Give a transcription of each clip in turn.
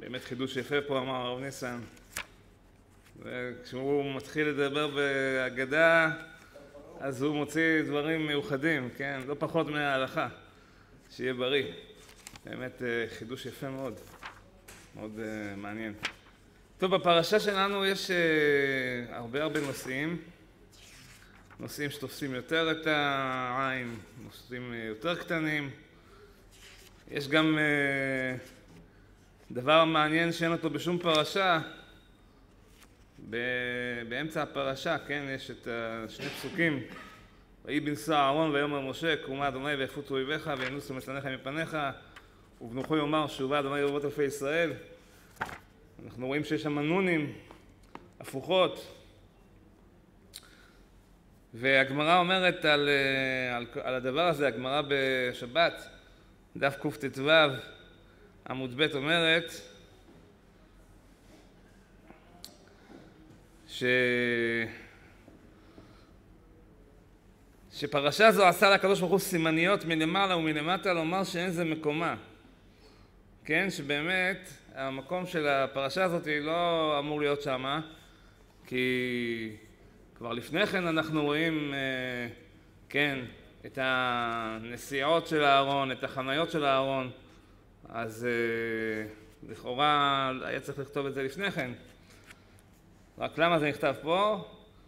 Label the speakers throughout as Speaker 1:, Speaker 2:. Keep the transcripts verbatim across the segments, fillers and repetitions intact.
Speaker 1: באמת חידוש יפה פה אמר הרב ניסן. וכשהוא מתחיל לדבר בהגדה, אז הוא מוציא דברים מיוחדים, כן? לא פחות מההלכה, שיהיה בריא. באמת חידוש יפה מאוד, מאוד מעניין. טוב, בפרשה שלנו יש הרבה הרבה נושאים, נושאים שתופסים יותר את העין, נושאים יותר קטנים. יש גם דבר מעניין שאין אותו בשום פרשה, באמצע הפרשה, כן, יש את שני פסוקים, ויהי בנשוא אהרון ויאמר משה, קומה אדוני ויפוצו אויביך וינוסו מצלניך מפניך, ובנוחו יאמר שובה אדוני רבבות אלפי ישראל. אנחנו רואים שיש שם נונים הפוכות, והגמרא אומרת על, על, על הדבר הזה, הגמרא בשבת, דף קט"ו עמוד ב' אומרת ש... שפרשה זו עשה לקדוש ברוך הוא סימניות מלמעלה ומלמטה לומר שאין זה מקומה. כן, שבאמת המקום של הפרשה הזאת לא אמור להיות שמה, כי כבר לפני כן אנחנו רואים, כן, את הנסיעות של הארון, את החניות של הארון, אז לכאורה היה צריך לכתוב את זה לפני כן. רק למה זה נכתב פה?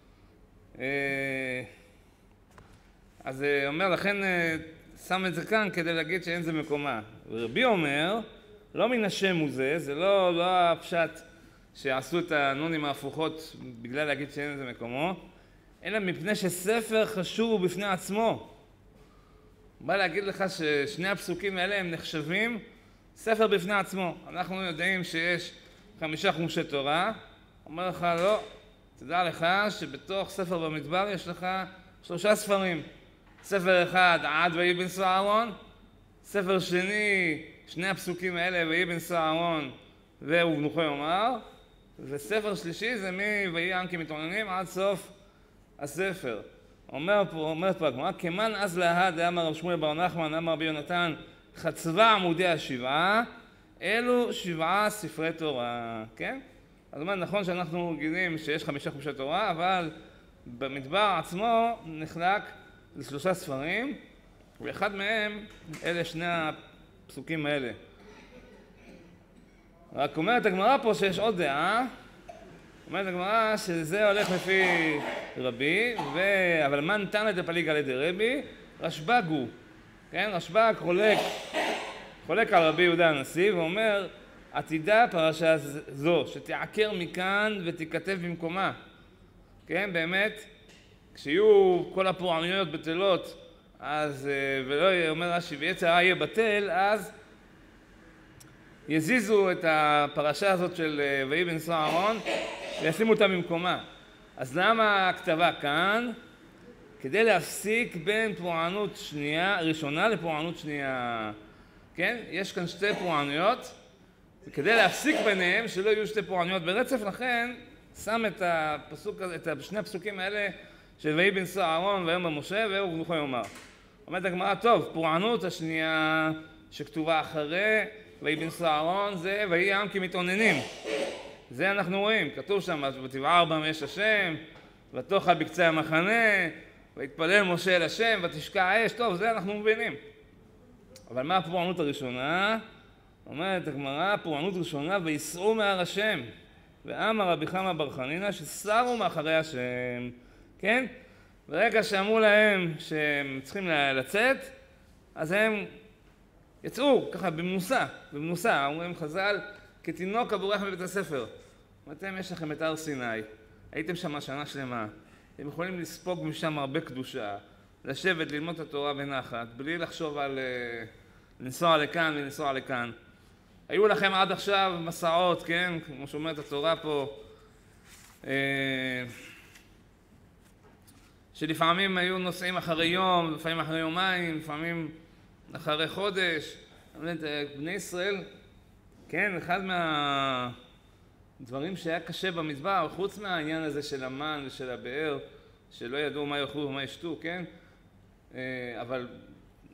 Speaker 1: אז אומר, לכן שם את זה כאן כדי להגיד שאין זה מקומה. ורבי אומר, לא מן השם הוא זה, זה לא, לא הפשט שעשו את הנונים ההפוכות בגלל להגיד שאין זה מקומו, אלא מפני שספר חשוב בפני עצמו. בא להגיד לך ששני הפסוקים האלה הם נחשבים ספר בפני עצמו. אנחנו יודעים שיש חמישה חומשי תורה, אומר לך לא, תדע לך שבתוך ספר במדבר יש לך שלושה ספרים. ספר אחד עד ויהי בנשוא אהרון, ספר שני, שני הפסוקים האלה ויהי בנשוא אהרון ובנוחו יאמר, וספר שלישי זה מ"ויהי העם כמתאוננים" עד סוף הספר. אומר פה, אומרת פה הגמרא, כמן אז להא דאמר רב שמואל בר נחמן אמר רבי יונתן חצבה עמודי השבעה, אלו שבעה ספרי תורה, כן? אז אומר, נכון שאנחנו גילים שיש חמישה חומשי תורה, אבל במדבר עצמו נחלק לשלושה ספרים, ואחד מהם אלה שני הפסוקים האלה. רק אומרת הגמרא פה שיש עוד דעה, אומרת הגמרא שזה הולך לפי רבי, ו... אבל מן תנא דפליגא לדרבי, רשב"ג הוא, כן? רשב"ג חולק, חולק על רבי יהודה הנשיא, ואומר, עתידה פרשה זו, שתעקר מכאן ותיכתב במקומה. כן, באמת, כשיהיו כל הפורענויות בטלות, אז, ולא אומר רש"י, ויצר הרע יהיה בטל, אז יזיזו את הפרשה הזאת של ויהי בנשוא אהרון, וישימו אותה במקומה. אז למה הכתבה כאן? כדי להפסיק בין פורענות שנייה, ראשונה לפורענות שנייה. כן? יש כאן שתי פורענויות, וכדי להפסיק ביניהם, שלא יהיו שתי פורענויות ברצף, לכן שם את הפסוק, את שני הפסוקים האלה של ויהי בנשוא אהרון ויאמר משה ובנוחו יאמר. אומרת הגמרא, טוב, פורענות השנייה שכתובה אחרי ויהי בנשוא אהרון זה ויהי העם כמתאוננים. זה אנחנו רואים, כתוב שם, ותבער בם אש השם, ותאכל בקצה המחנה, ויתפלל משה אל השם, ותשקע האש, טוב, זה אנחנו מבינים. אבל מה הפורענות הראשונה? אומרת הגמרא, פורענות ראשונה, ויסעו מהר השם. ואמר רבי חמא בר חנינא, שסרו מאחרי השם. כן? ברגע שאמרו להם שהם צריכים לצאת, אז הם יצאו ככה במנוסה, במנוסה. אומרים חז"ל, כתינוק הבורח מבית הספר. אתם יש לכם את הר סיני, הייתם שם שנה שלמה, אתם יכולים לספוג משם הרבה קדושה, לשבת, ללמוד את התורה בנחת, בלי לחשוב על לנסוע לכאן ולנסוע לכאן. היו לכם עד עכשיו מסעות, כן? כמו שאומרת התורה פה, שלפעמים היו נוסעים אחרי יום, לפעמים אחרי יומיים, לפעמים אחרי חודש. בני ישראל, כן, אחד מהדברים שהיה קשה במדבר, חוץ מהעניין הזה של המן ושל הבאר, שלא ידעו מה יאכלו ומה ישתו, כן? אבל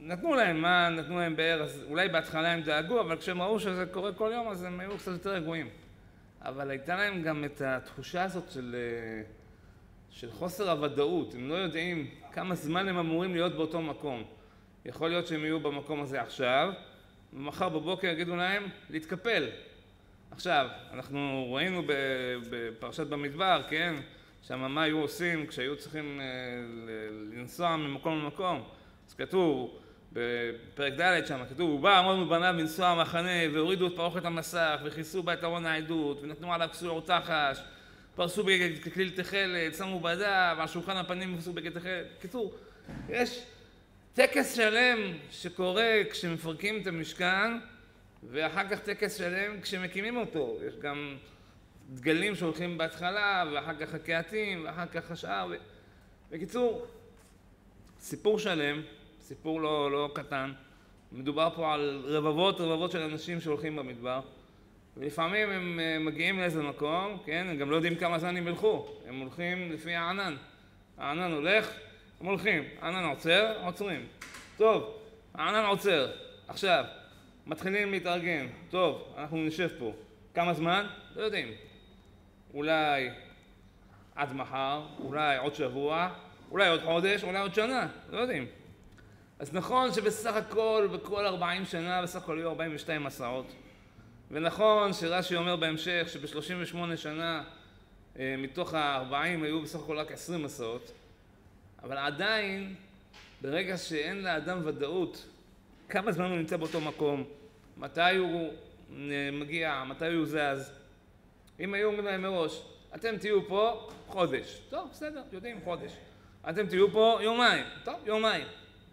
Speaker 1: נתנו להם מה, נתנו להם באר, אז אולי בהתחלה הם דאגו, אבל כשהם ראו שזה קורה כל יום, אז הם היו קצת יותר רגועים. אבל הייתה להם גם את התחושה הזאת של, של חוסר הוודאות. הם לא יודעים כמה זמן הם אמורים להיות באותו מקום. יכול להיות שהם יהיו במקום הזה עכשיו, ומחר בבוקר יגידו להם להתקפל. עכשיו, אנחנו ראינו בפרשת במדבר, כן? שם מה היו עושים כשהיו צריכים לנסוע ממקום למקום. אז כתוב, בפרק ד' שם כתוב, הוא בא עמוד מבניו לנסוע המחנה, והורידו את פרוכת המסך, וכיסו בה את ארון העדות, ונתנו עליו כסוי תחש, פרסו בכליל תכלת, שמו בדף, על שולחן הפנים פרסו בכליל תכלת. קיצור, יש טקס שלם שקורה כשמפרקים את המשכן, ואחר כך טקס שלם כשמקימים אותו. יש גם דגלים שהולכים בהתחלה, ואחר כך הקהתים, ואחר כך השאר. ו... בקיצור, סיפור שלם, סיפור לא, לא קטן. מדובר פה על רבבות רבבות של אנשים שהולכים במדבר, ולפעמים הם מגיעים לאיזה מקום, כן? הם גם לא יודעים כמה זמן הם ילכו. הם הולכים לפי הענן. הענן הולך, הם הולכים. הענן עוצר, עוצרים. טוב, הענן עוצר. עכשיו, מתחילים להתארגן. טוב, אנחנו נשב פה. כמה זמן? לא יודעים. אולי עד מחר, אולי עוד שבוע, אולי עוד חודש, אולי עוד שנה. לא יודעים. אז נכון שבסך הכל, בכל ארבעים שנה, בסך הכל היו ארבעים ושתיים מסעות. ונכון שרש"י אומר בהמשך שב-שלושים ושמונה שנה מתוך ה-ארבעים היו בסך הכל רק עשרים מסעות. אבל עדיין, ברגע שאין לאדם ודאות, כמה זמן הוא נמצא באותו מקום, מתי הוא מגיע, מתי הוא זז. אם היו אומרים להם מראש, אתם תהיו פה חודש. טוב, בסדר, יודעים, חודש. אתם תהיו פה יומיים. טוב, יומיים.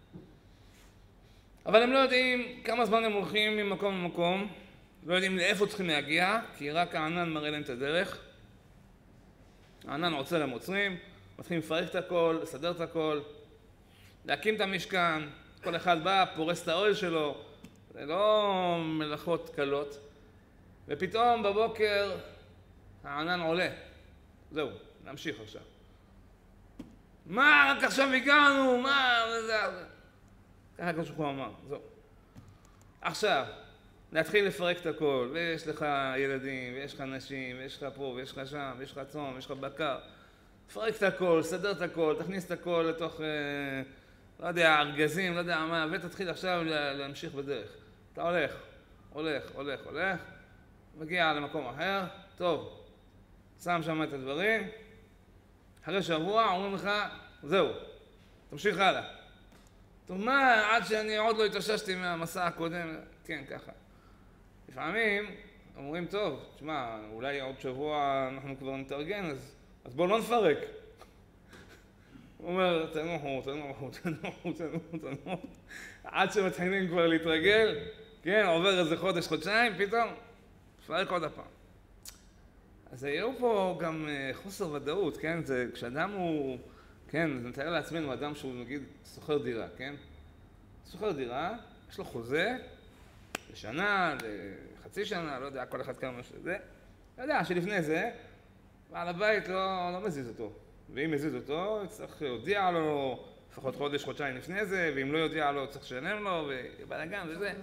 Speaker 1: אבל הם לא יודעים כמה זמן הם הולכים ממקום למקום, לא יודעים לאיפה צריכים להגיע, כי רק הענן מראה להם את הדרך. הענן עוצר, הם עוצרים, מתחילים לפרק את הכל, לסדר את הכל, להקים את המשכן, כל אחד בא, פורס את האוהל שלו, זה לא מלאכות קלות. ופתאום בבוקר הענן עולה. זהו, נמשיך עכשיו. מה, רק עכשיו הגענו, מה, זה... ככה כמו שהוא אמר, זהו. עכשיו, להתחיל לפרק את הכל, ויש לך ילדים, ויש לך נשים, ויש לך פה, ויש לך שם, ויש לך צום, ויש לך בקר. תפרק את הכל, סדר את הכל, תכניס את הכל לתוך, אה, לא יודע, ארגזים, לא יודע מה, ותתחיל עכשיו להמשיך בדרך. אתה הולך, הולך, הולך, הולך, מגיע למקום אחר, טוב, שם שם את הדברים, אחרי שבוע אומרים לך, זהו, תמשיך הלאה. טוב, מה, עד שאני עוד לא התאוששתי מהמסע הקודם, כן, ככה. לפעמים אומרים, טוב, תשמע, אולי עוד שבוע אנחנו כבר נתארגן, אז, אז בואו לא נפרק. הוא אומר, תנוחו, תנוחו, תנוחו, תנוחו, תנוחו. עד שמתחילים כבר להתרגל, כן, עובר איזה חודש, חודשיים, פתאום, נפרק עוד הפעם. אז היו פה גם חוסר ודאות, כן? זה, כשאדם הוא, כן, נתאר לעצמנו אדם שהוא נגיד סוחר דירה, כן? סוחר דירה, יש לו חוזה לשנה, לחצי שנה, לא יודע, כל אחד כמה שזה. לא יודע, שלפני זה, בעל הבית לא, לא מזיז אותו. ואם מזיז אותו, צריך להודיע לו לפחות חודש, חודשיים לפני זה, ואם לא יודיע לו, צריך לשלם לו, ובלגן וזה.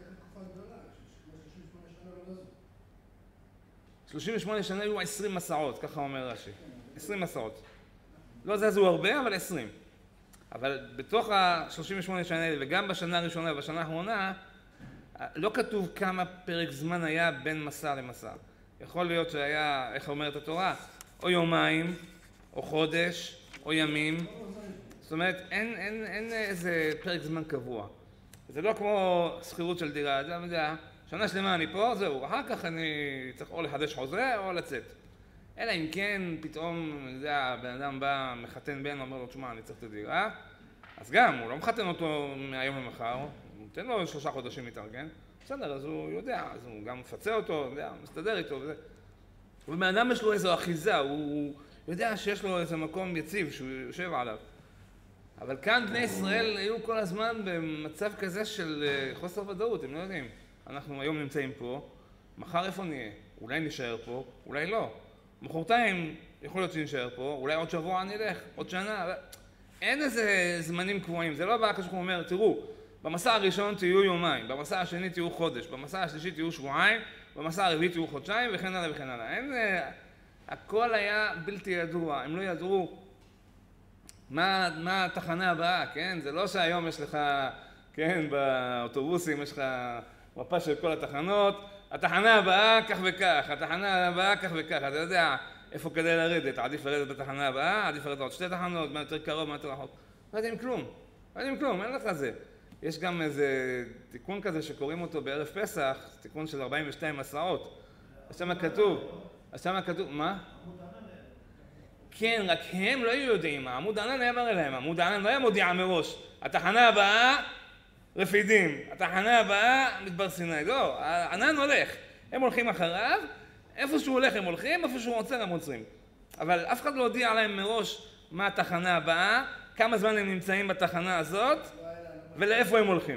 Speaker 1: שלושים ושמונה שנה היו עשרים מסעות, ככה אומר רש"י. עשרים מסעות. לא זזו הרבה, אבל עשרים. אבל בתוך ה-שלושים ושמונה שנה האלה, וגם בשנה הראשונה ובשנה האחרונה, לא כתוב כמה פרק זמן היה בין מסע למסע. יכול להיות שהיה, איך אומרת התורה, או יומיים, או חודש, או ימים. זאת אומרת, אין, אין, אין איזה פרק זמן קבוע. זה לא כמו שכירות של דירה, אתה יודע, שנה שלמה אני פה, זהו, אחר כך אני צריך או לחדש חוזה או לצאת. אלא אם כן, פתאום, זה הבן אדם בא, מחתן בן, אומר לו, תשמע, אני צריך את הדירה, אז גם, הוא לא מחתן אותו מהיום למחר, הוא נותן לו שלושה חודשים להתארגן, בסדר, אז הוא יודע, אז הוא גם מפצה אותו, יודע, מסתדר איתו וזה. ובן אדם יש לו איזו אחיזה, הוא יודע שיש לו איזה מקום יציב שהוא יושב עליו. אבל כאן בני ישראל היו כל הזמן במצב כזה של חוסר ודאות, הם לא יודעים. אנחנו היום נמצאים פה, מחר איפה נהיה? אולי נשאר פה, אולי לא. מחרתיים יכול להיות שנשאר פה, אולי עוד שבוע נלך, עוד שנה. אין איזה זמנים קבועים, זה לא בא כשהוא אומר, תראו, במסע הראשון תהיו יומיים, במסע השני תהיו חודש, במסע השלישי תהיו שבועיים, במסע הרביעי תהיו חודשיים וכן הלאה וכן הלאה. אין, הכל היה בלתי ידוע, הם לא ידעו מה, מה התחנה הבאה, כן? זה לא שהיום יש לך, כן, באוטובוסים יש לך מפה של כל התחנות, התחנה הבאה כך וכך, התחנה הבאה כך וכך, אתה יודע איפה כדי לרדת, עדיף לרדת בתחנה הבאה, עדיף לרדת עוד שתי תחנות, מה יותר קרוב, מה יותר רחוק. לא יודעים כלום, לא יודעים כלום, אין לך זה. יש גם איזה תיקון כזה שקוראים אותו בערב פסח, תיקון של ארבעים ושתיים מסעות. אז שמה כתוב, אז שמה כתוב, מה? כן, רק הם לא היו יודעים, עמוד הענן היה מראה להם, עמוד הענן לא היה מודיע מראש. התחנה הבאה, רפידים, התחנה הבאה, מדבר סיני. לא, הענן הולך, הם הולכים אחריו, איפה שהוא הולך הם הולכים, איפה שהוא עוצר הם עוצרים. אבל אף אחד לא הודיע להם מראש מה התחנה הבאה, כמה זמן הם נמצאים בתחנה הזאת, ולאיפה הם הולכים.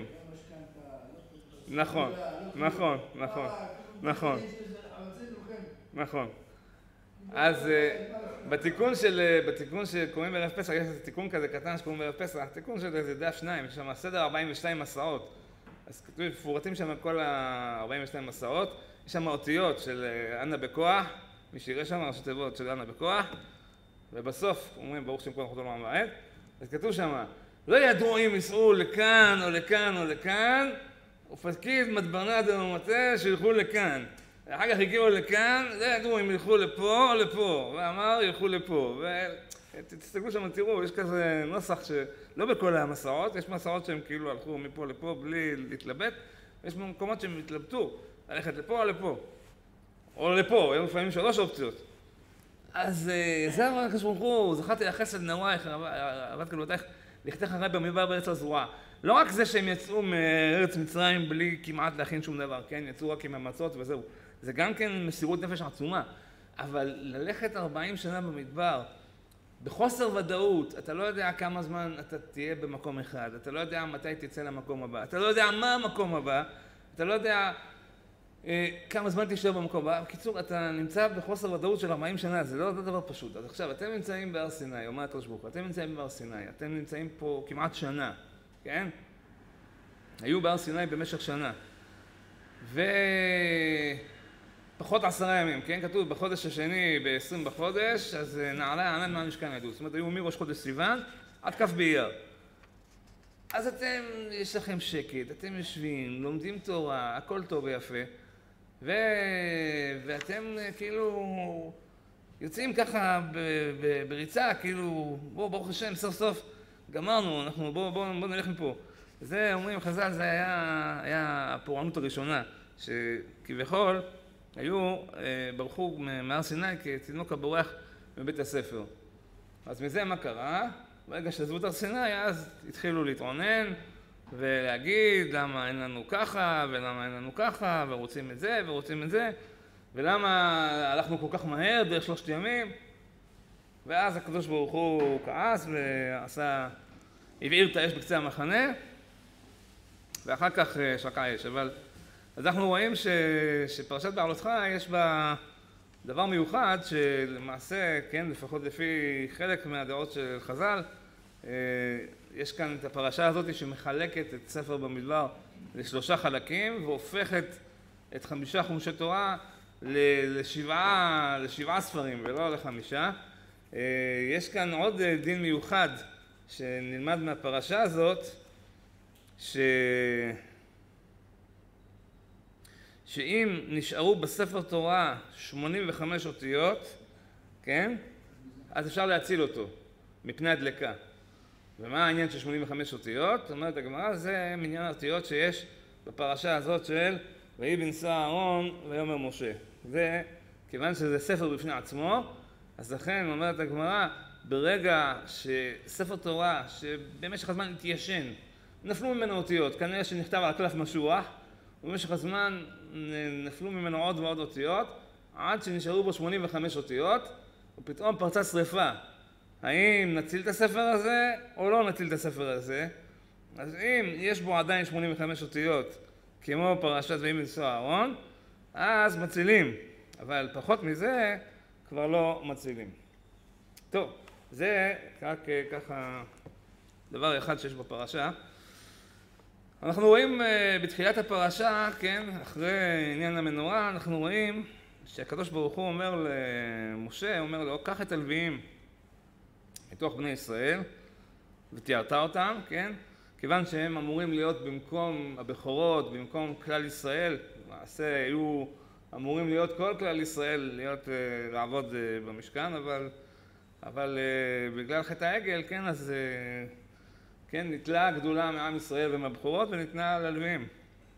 Speaker 1: נכון, נכון, נכון, נכון, נכון. אז בתיקון של, בתיקון שקוראים בערב פסח, יש איזה תיקון כזה קטן שקוראים בערב פסח, תיקון של איזה דף שניים, יש שם סדר ארבעים ושתיים מסעות. אז כתוב, מפורטים שם כל ה-ארבעים ושתיים מסעות, יש שם אותיות של אנה בכוח, מי שיראה שם, ראשי תיבות של אנה בכוח, ובסוף אומרים ברוך שם כל אנחנו לא מעמד, אז כתוב שם, לא ידעו אם ייסעו לכאן או לכאן או לכאן, ופקיד מדברנא דמטה שילכו לכאן. אחר כך הגיעו לכאן, לא ידעו אם ילכו לפה או לפה, ואמר ילכו לפה. ותסתכלו שם, תראו, יש כזה נוסח שלא בכל המסעות, יש מסעות שהם כאילו הלכו מפה לפה בלי להתלבט, ויש מקומות שהם התלבטו, ללכת לפה או לפה, או לפה, היו לפעמים שלוש אופציות. אז זה אמר הקדוש ברוך הוא, זכרתי לחסד נעורייך, אהבת כלבותייך, לכתך הרי במדבר בארץ הזרועה. לא רק זה שהם יצאו מארץ מצרים בלי כמעט להכין שום דבר, כן? יצאו רק עם המצות וזהו. זה גם כן מסירות נפש עצומה. אבל ללכת ארבעים שנה במדבר, בחוסר ודאות, אתה לא יודע כמה זמן אתה תהיה במקום אחד, אתה לא יודע מתי תצא למקום הבא, אתה לא יודע מה המקום הבא, אתה לא יודע אה, כמה זמן תשאר במקום הבא. בקיצור, אתה נמצא בחוסר ודאות של ארבעים שנה, זה לא דבר פשוט. אז עכשיו, אתם נמצאים בהר סיני, אומר הקדוש ברוך הוא, אתם נמצאים בהר סיני, אתם נמצאים פה כמעט שנה, כן? היו בהר סיני במשך שנה. ופחות עשרה ימים, כן? כתוב בחודש השני, ב-עשרים בחודש, אז נעלה הענן מהמשכן ידעו. זאת אומרת, היו מראש חודש סיוון עד כ' באייר. אז אתם, יש לכם שקט, אתם יושבים, לומדים תורה, הכל טוב ויפה, ו... ואתם כאילו יוצאים ככה ב... ב... בריצה, כאילו, בוא, ברוך השם, סוף סוף גמרנו, אנחנו, בוא, בוא, בוא נלך מפה. זה, אומרים, חז"ל, זה היה, היה הפורענות הראשונה, שכביכול היו, ברחו מהר סיני כתינוק הבורח מבית הספר. אז מזה מה קרה? ברגע שעזבו את הר סיני, אז התחילו להתעונן ולהגיד למה אין לנו ככה ולמה אין לנו ככה ורוצים את זה ורוצים את זה ולמה הלכנו כל כך מהר דרך שלושת ימים. ואז הקדוש ברוך הוא כעס ועשה, הבעיר את האש בקצה המחנה ואחר כך שקע אש. אבל אז אנחנו רואים ש, שפרשת בהעלותך יש בה דבר מיוחד שלמעשה, כן, לפחות לפי חלק מהדעות של חז"ל, יש כאן את הפרשה הזאת שמחלקת את ספר במדבר לשלושה חלקים והופכת את חמישה חומשי תורה לשבעה, לשבעה ספרים ולא לחמישה. יש כאן עוד דין מיוחד שנלמד מהפרשה הזאת, ש... שאם נשארו בספר תורה שמונים וחמש אותיות, כן? אז אפשר להציל אותו מפני הדלקה. ומה העניין של שמונים וחמש אותיות? אומרת הגמרא, זה מניין האותיות שיש בפרשה הזאת של ויהי בנשא אהרון ויאמר משה. זה, כיוון שזה ספר בפני עצמו, אז לכן אומרת הגמרא, ברגע שספר תורה שבמשך הזמן התיישן, נפלו ממנו אותיות, כנראה שנכתב על קלף משוח, ובמשך הזמן נפלו ממנו עוד ועוד אותיות, עד שנשארו בו שמונים וחמש אותיות, ופתאום פרצה שריפה. האם נציל את הספר הזה או לא נציל את הספר הזה? אז אם יש בו עדיין שמונים וחמש אותיות, כמו פרשת ויהי בנשא אהרון, אז מצילים. אבל פחות מזה כבר לא מצילים. טוב, זה רק ככה דבר אחד שיש בפרשה. אנחנו רואים בתחילת הפרשה, כן, אחרי עניין המנורה, אנחנו רואים שהקדוש ברוך הוא אומר למשה, אומר לו, קח את הלוויים מתוך בני ישראל ותיארת אותם, כן? כיוון שהם אמורים להיות במקום הבכורות, במקום כלל ישראל, למעשה היו אמורים להיות כל כלל ישראל, להיות, לעבוד במשכן, אבל, אבל בגלל חטא העגל, כן, אז כן, נטלה גדולה מעם ישראל ומהבכורות וניתנה ללוויים.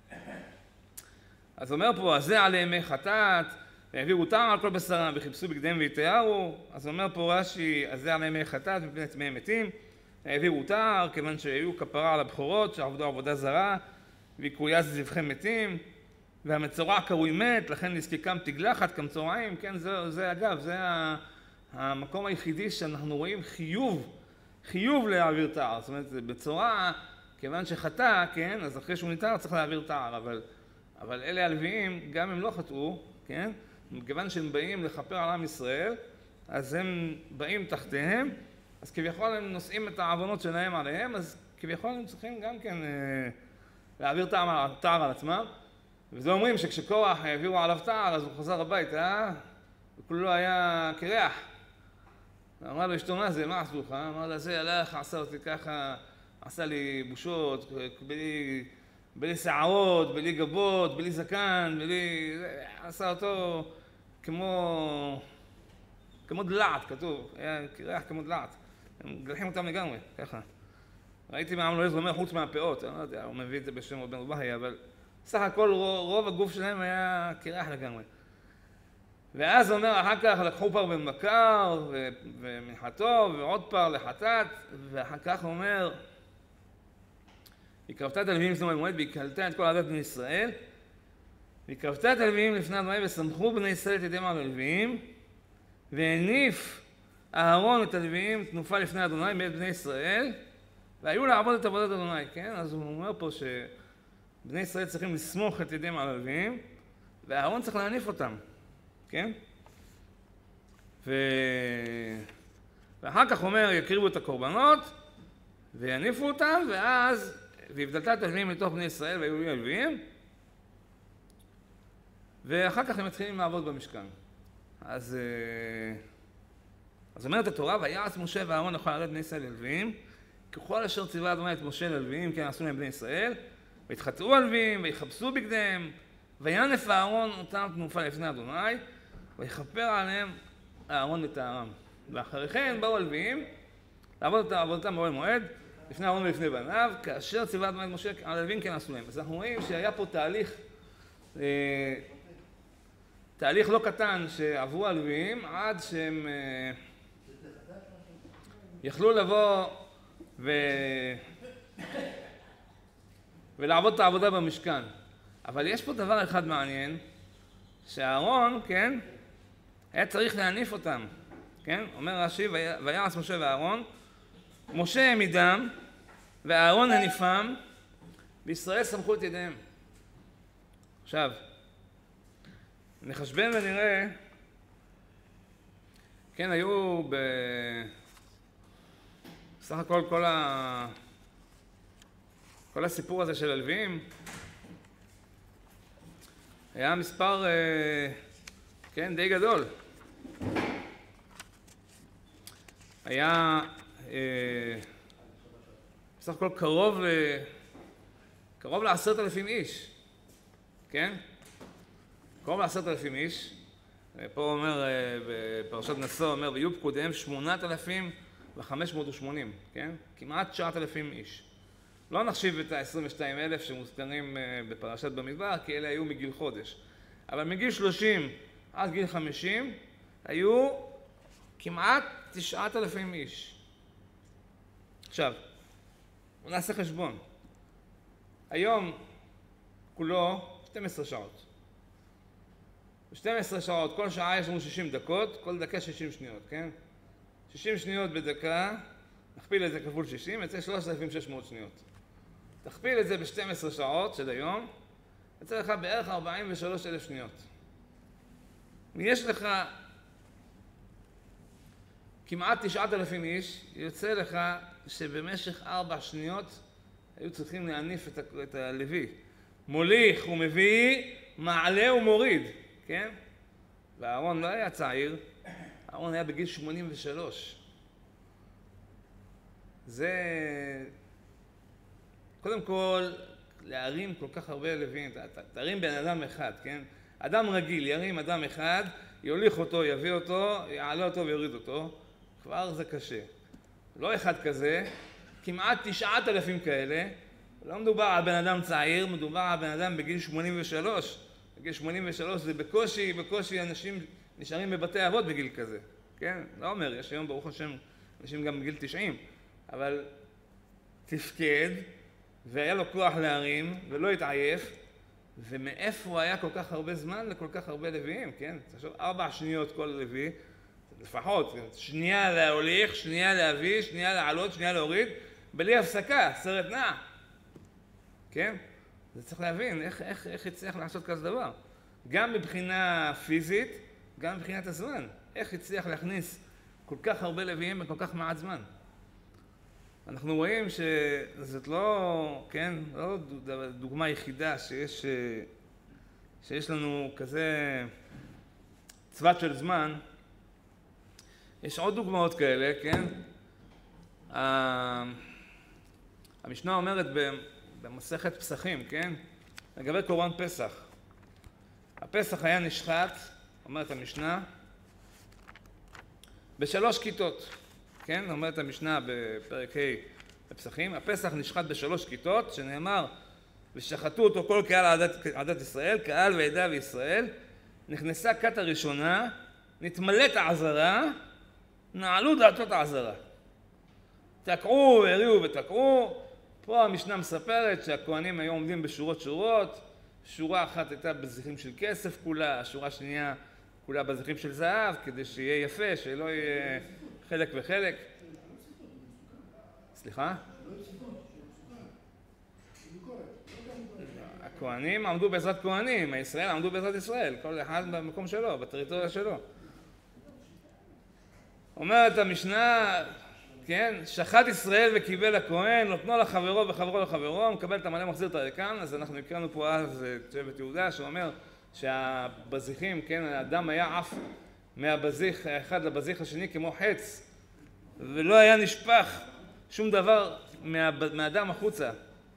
Speaker 1: אז אומר פה, אז זה על ימי חטאת, והעבירו טעם על כל בשרם וחיפשו בגדיהם ויתארו. אז אומר פה רש"י, אז זה על ימי חטאת מפני טמאי מתים, העבירו טעם כיוון שהיו כפרה על הבכורות שעבדו עבודה זרה ויקרויס זבחי מתים, והמצורע קרוי מת, לכן נזקקם תגלחת כמצורעים. כן, זה, זה אגב, זה המקום היחידי שאנחנו רואים חיוב חיוב להעביר תער. זאת אומרת, בצורה, כיוון שחטא, כן, אז אחרי שהוא ניתר צריך להעביר תער, אבל, אבל אלה הלוויים, גם הם לא חטאו, כן, כיוון שהם באים לכפר על עם ישראל, אז הם באים תחתיהם, אז כביכול הם נושאים את העוונות שלהם עליהם, אז כביכול הם צריכים גם כן אה, להעביר תער, תער על עצמם, וזה אומרים שכשקורח העבירו עליו תער, אז הוא חזר הביתה, אה? וכולו היה קרח. אמר לו, אשתו, מה זה? מה עשו לך? אמר לה, זה הלך, עשה אותי ככה, עשה לי בושות, בלי, בלי שערות, בלי גבות, בלי זקן, בלי... עשה אותו כמו... כמו דלעת, כתוב. היה קרח כמו דלעת. הם גלחים אותם לגמרי, ככה. ראיתי מה אמרו, אומר, חוץ מהפאות. אני לא יודע, הוא מביא את זה בשם רבן רובחי, אבל סך הכל רוב הגוף שלהם היה קרח לגמרי. ואז אומר, אחר כך לקחו פר במקר ומנחתו ועוד פר לחטאת, ואחר כך אומר, הקרבתה את הלוויים לפני המועד והקהלתה את כל עדת בני ישראל, והקרבתה את הלוויים לפני המועד וסמכו בני ישראל את ידיהם על הלוויים, והניף אהרון את הלוויים תנופה לפני אדוני מאת בני ישראל, והיו לעבוד את עבודת אדוני, כן? אז הוא אומר פה שבני ישראל צריכים לסמוך את ידיהם על הלוויים, ואהרון צריך להניף אותם. כן? ו... ואחר כך אומר, יקריבו את הקורבנות ויניפו אותם, ואז, והבדלת את הלוויים לתוך בני ישראל והיו לי הלוויים, ואחר כך הם מתחילים לעבוד במשכן. אז, אז אומרת התורה, ויעש משה ואהרון לכל עדת בני ישראל ללוויים, ככל אשר ציווה אדוני את משה ללוויים, כן עשו להם בני ישראל, והתחטאו הלוויים, ויחפשו בגדיהם, וינף אהרון אותם תנופה לפני אדוני, ויכפר עליהם אהרון לטהרם. ואחרי כן באו הלוויים לעבוד את עבודתם באוהל מועד, לפני אהרון ולפני בניו, כאשר ציווה אדוני את משה, הלוויים כן עשו להם. אז אנחנו רואים שהיה פה תהליך, אה, תהליך לא קטן שעברו הלוויים, עד שהם אה, יכלו לבוא ו... ולעבוד את העבודה במשכן. אבל יש פה דבר אחד מעניין, שאהרון, כן, היה צריך להניף אותם, כן? אומר רש"י, ויעש משה ואהרון, משה העמידם, ואהרון הניפם, וישראל סמכו את ידיהם. עכשיו, נחשבן ונראה, כן, היו ב... בסך הכל כל ה... כל הסיפור הזה של הלוויים, היה מספר, כן, די גדול. היה בסך הכל קרוב ל... קרוב לעשרת אלפים איש, כן? קרוב לעשרת אלפים איש. פה אומר, בפרשת נשוא, אומר, ויהיו פקודיהם שמונת אלפים וחמש מאות ושמונים, כן? כמעט תשעת אלפים איש. לא נחשיב את ה-עשרים ושניים אלף שמוזכרים בפרשת במדבר, כי אלה היו מגיל חודש. אבל מגיל שלושים עד גיל חמישים היו כמעט תשעת אלפים איש. עכשיו, בוא נעשה חשבון. היום כולו שתים עשרה שעות. ב-שתים עשרה שעות, כל שעה יש לנו שישים דקות, כל דקה שישים שניות, כן? שישים שניות בדקה, נכפיל את זה כפול שישים, יצא שלושת אלפים ושש מאות שניות. תכפיל את זה ב-שתים עשרה שעות של היום, יצא לך בערך ארבעים ושלוש אלף שניות. יש לך כמעט תשעת אלפים איש, יוצא לך שבמשך ארבע שניות היו צריכים להניף את, ה, את הלוי. מוליך ומביא, מעלה ומוריד, כן? ואהרון לא היה צעיר, אהרון היה בגיל שמונים ושלוש. זה, קודם כל, להרים כל כך הרבה לוויים, תרים בן אדם אחד, כן? אדם רגיל, ירים אדם אחד, יוליך אותו, יביא אותו, יעלה אותו ויוריד אותו, כבר זה קשה. לא אחד כזה, כמעט תשעת אלפים כאלה, לא מדובר על בן אדם צעיר, מדובר על בן אדם בגיל שמונים ושלוש. בגיל שמונים ושלוש זה בקושי, בקושי אנשים נשארים בבתי אבות בגיל כזה, כן? לא אומר, יש היום ברוך השם אנשים גם בגיל תשעים, אבל תפקד, והיה לו כוח להרים, ולא התעייף, ומאיפה הוא היה כל כך הרבה זמן לכל כך הרבה לוויים, כן? תחשוב, ארבע שניות כל לוי, לפחות, שנייה להוליך, שנייה להביא, שנייה לעלות, שנייה להוריד, בלי הפסקה, סרט נע. כן? זה צריך להבין איך, איך, איך הצליח לעשות כזה דבר. גם מבחינה פיזית, גם מבחינת הזמן. איך הצליח להכניס כל כך הרבה לוויים בכל כך מעט זמן. אנחנו רואים שזאת לא, כן, לא דוגמה יחידה שיש, שיש לנו כזה צוות של זמן. יש עוד דוגמאות כאלה, כן? המשנה אומרת במסכת פסחים, כן? לגבי קורבן פסח. הפסח היה נשחט, אומרת המשנה, בשלוש כיתות. כן? אומרת המשנה בפרק ה' בפסחים. הפסח נשחט בשלוש כיתות, שנאמר, ושחטו אותו כל קהל עדת, עדת ישראל, קהל ועדה וישראל. נכנסה כת הראשונה, נתמלאת העזרה, נעלו דעתות העזרה. תקעו, הריעו ותקעו. פה המשנה מספרת שהכהנים היו עומדים בשורות שורות. שורה אחת הייתה בזיכים של כסף כולה, השורה שנייה כולה בזיכים של זהב, כדי שיהיה יפה, שלא יהיה חלק וחלק. סליחה? הכהנים עמדו בעזרת כהנים, הישראל עמדו בעזרת ישראל, כל אחד במקום שלו, בטריטוריה שלו. אומרת המשנה, כן, שחט ישראל וקיבל הכהן, נותנו לחברו וחברו לחברו, מקבל את המלא מחזיר את הריקן. אז אנחנו הקראנו פה אז שבט יהודה, שאומר שהבזיכים, כן, האדם היה עף מהבזיך האחד לבזיך השני כמו חץ, ולא היה נשפך שום דבר מה, מהאדם החוצה.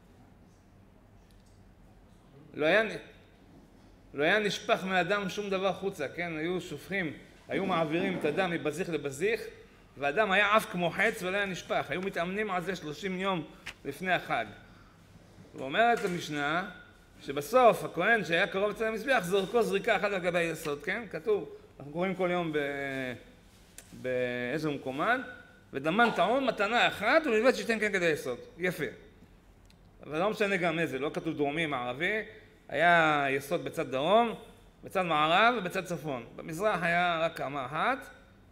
Speaker 1: לא היה, לא היה נשפך מהאדם שום דבר חוצה, כן, היו שופכים, היו מעבירים את הדם מבזיך לבזיך, והאדם היה עף כמו חץ ולא היה נשפך. היו מתאמנים על זה שלושים יום לפני החג. ואומרת המשנה שבסוף הכהן שהיה קרוב אצל המזבח זרקו זריקה אחת על גבי היסוד, כן? כתוב, אנחנו קוראים כל יום באיזה מקומן, ודמן טעון מתנה אחת ולבד שתיתן כן כדי היסוד. יפה. אבל לא משנה גם איזה, לא כתוב דרומי, מערבי, היה יסוד בצד דרום, בצד מערב ובצד צפון. במזרח היה רק קמה אחת,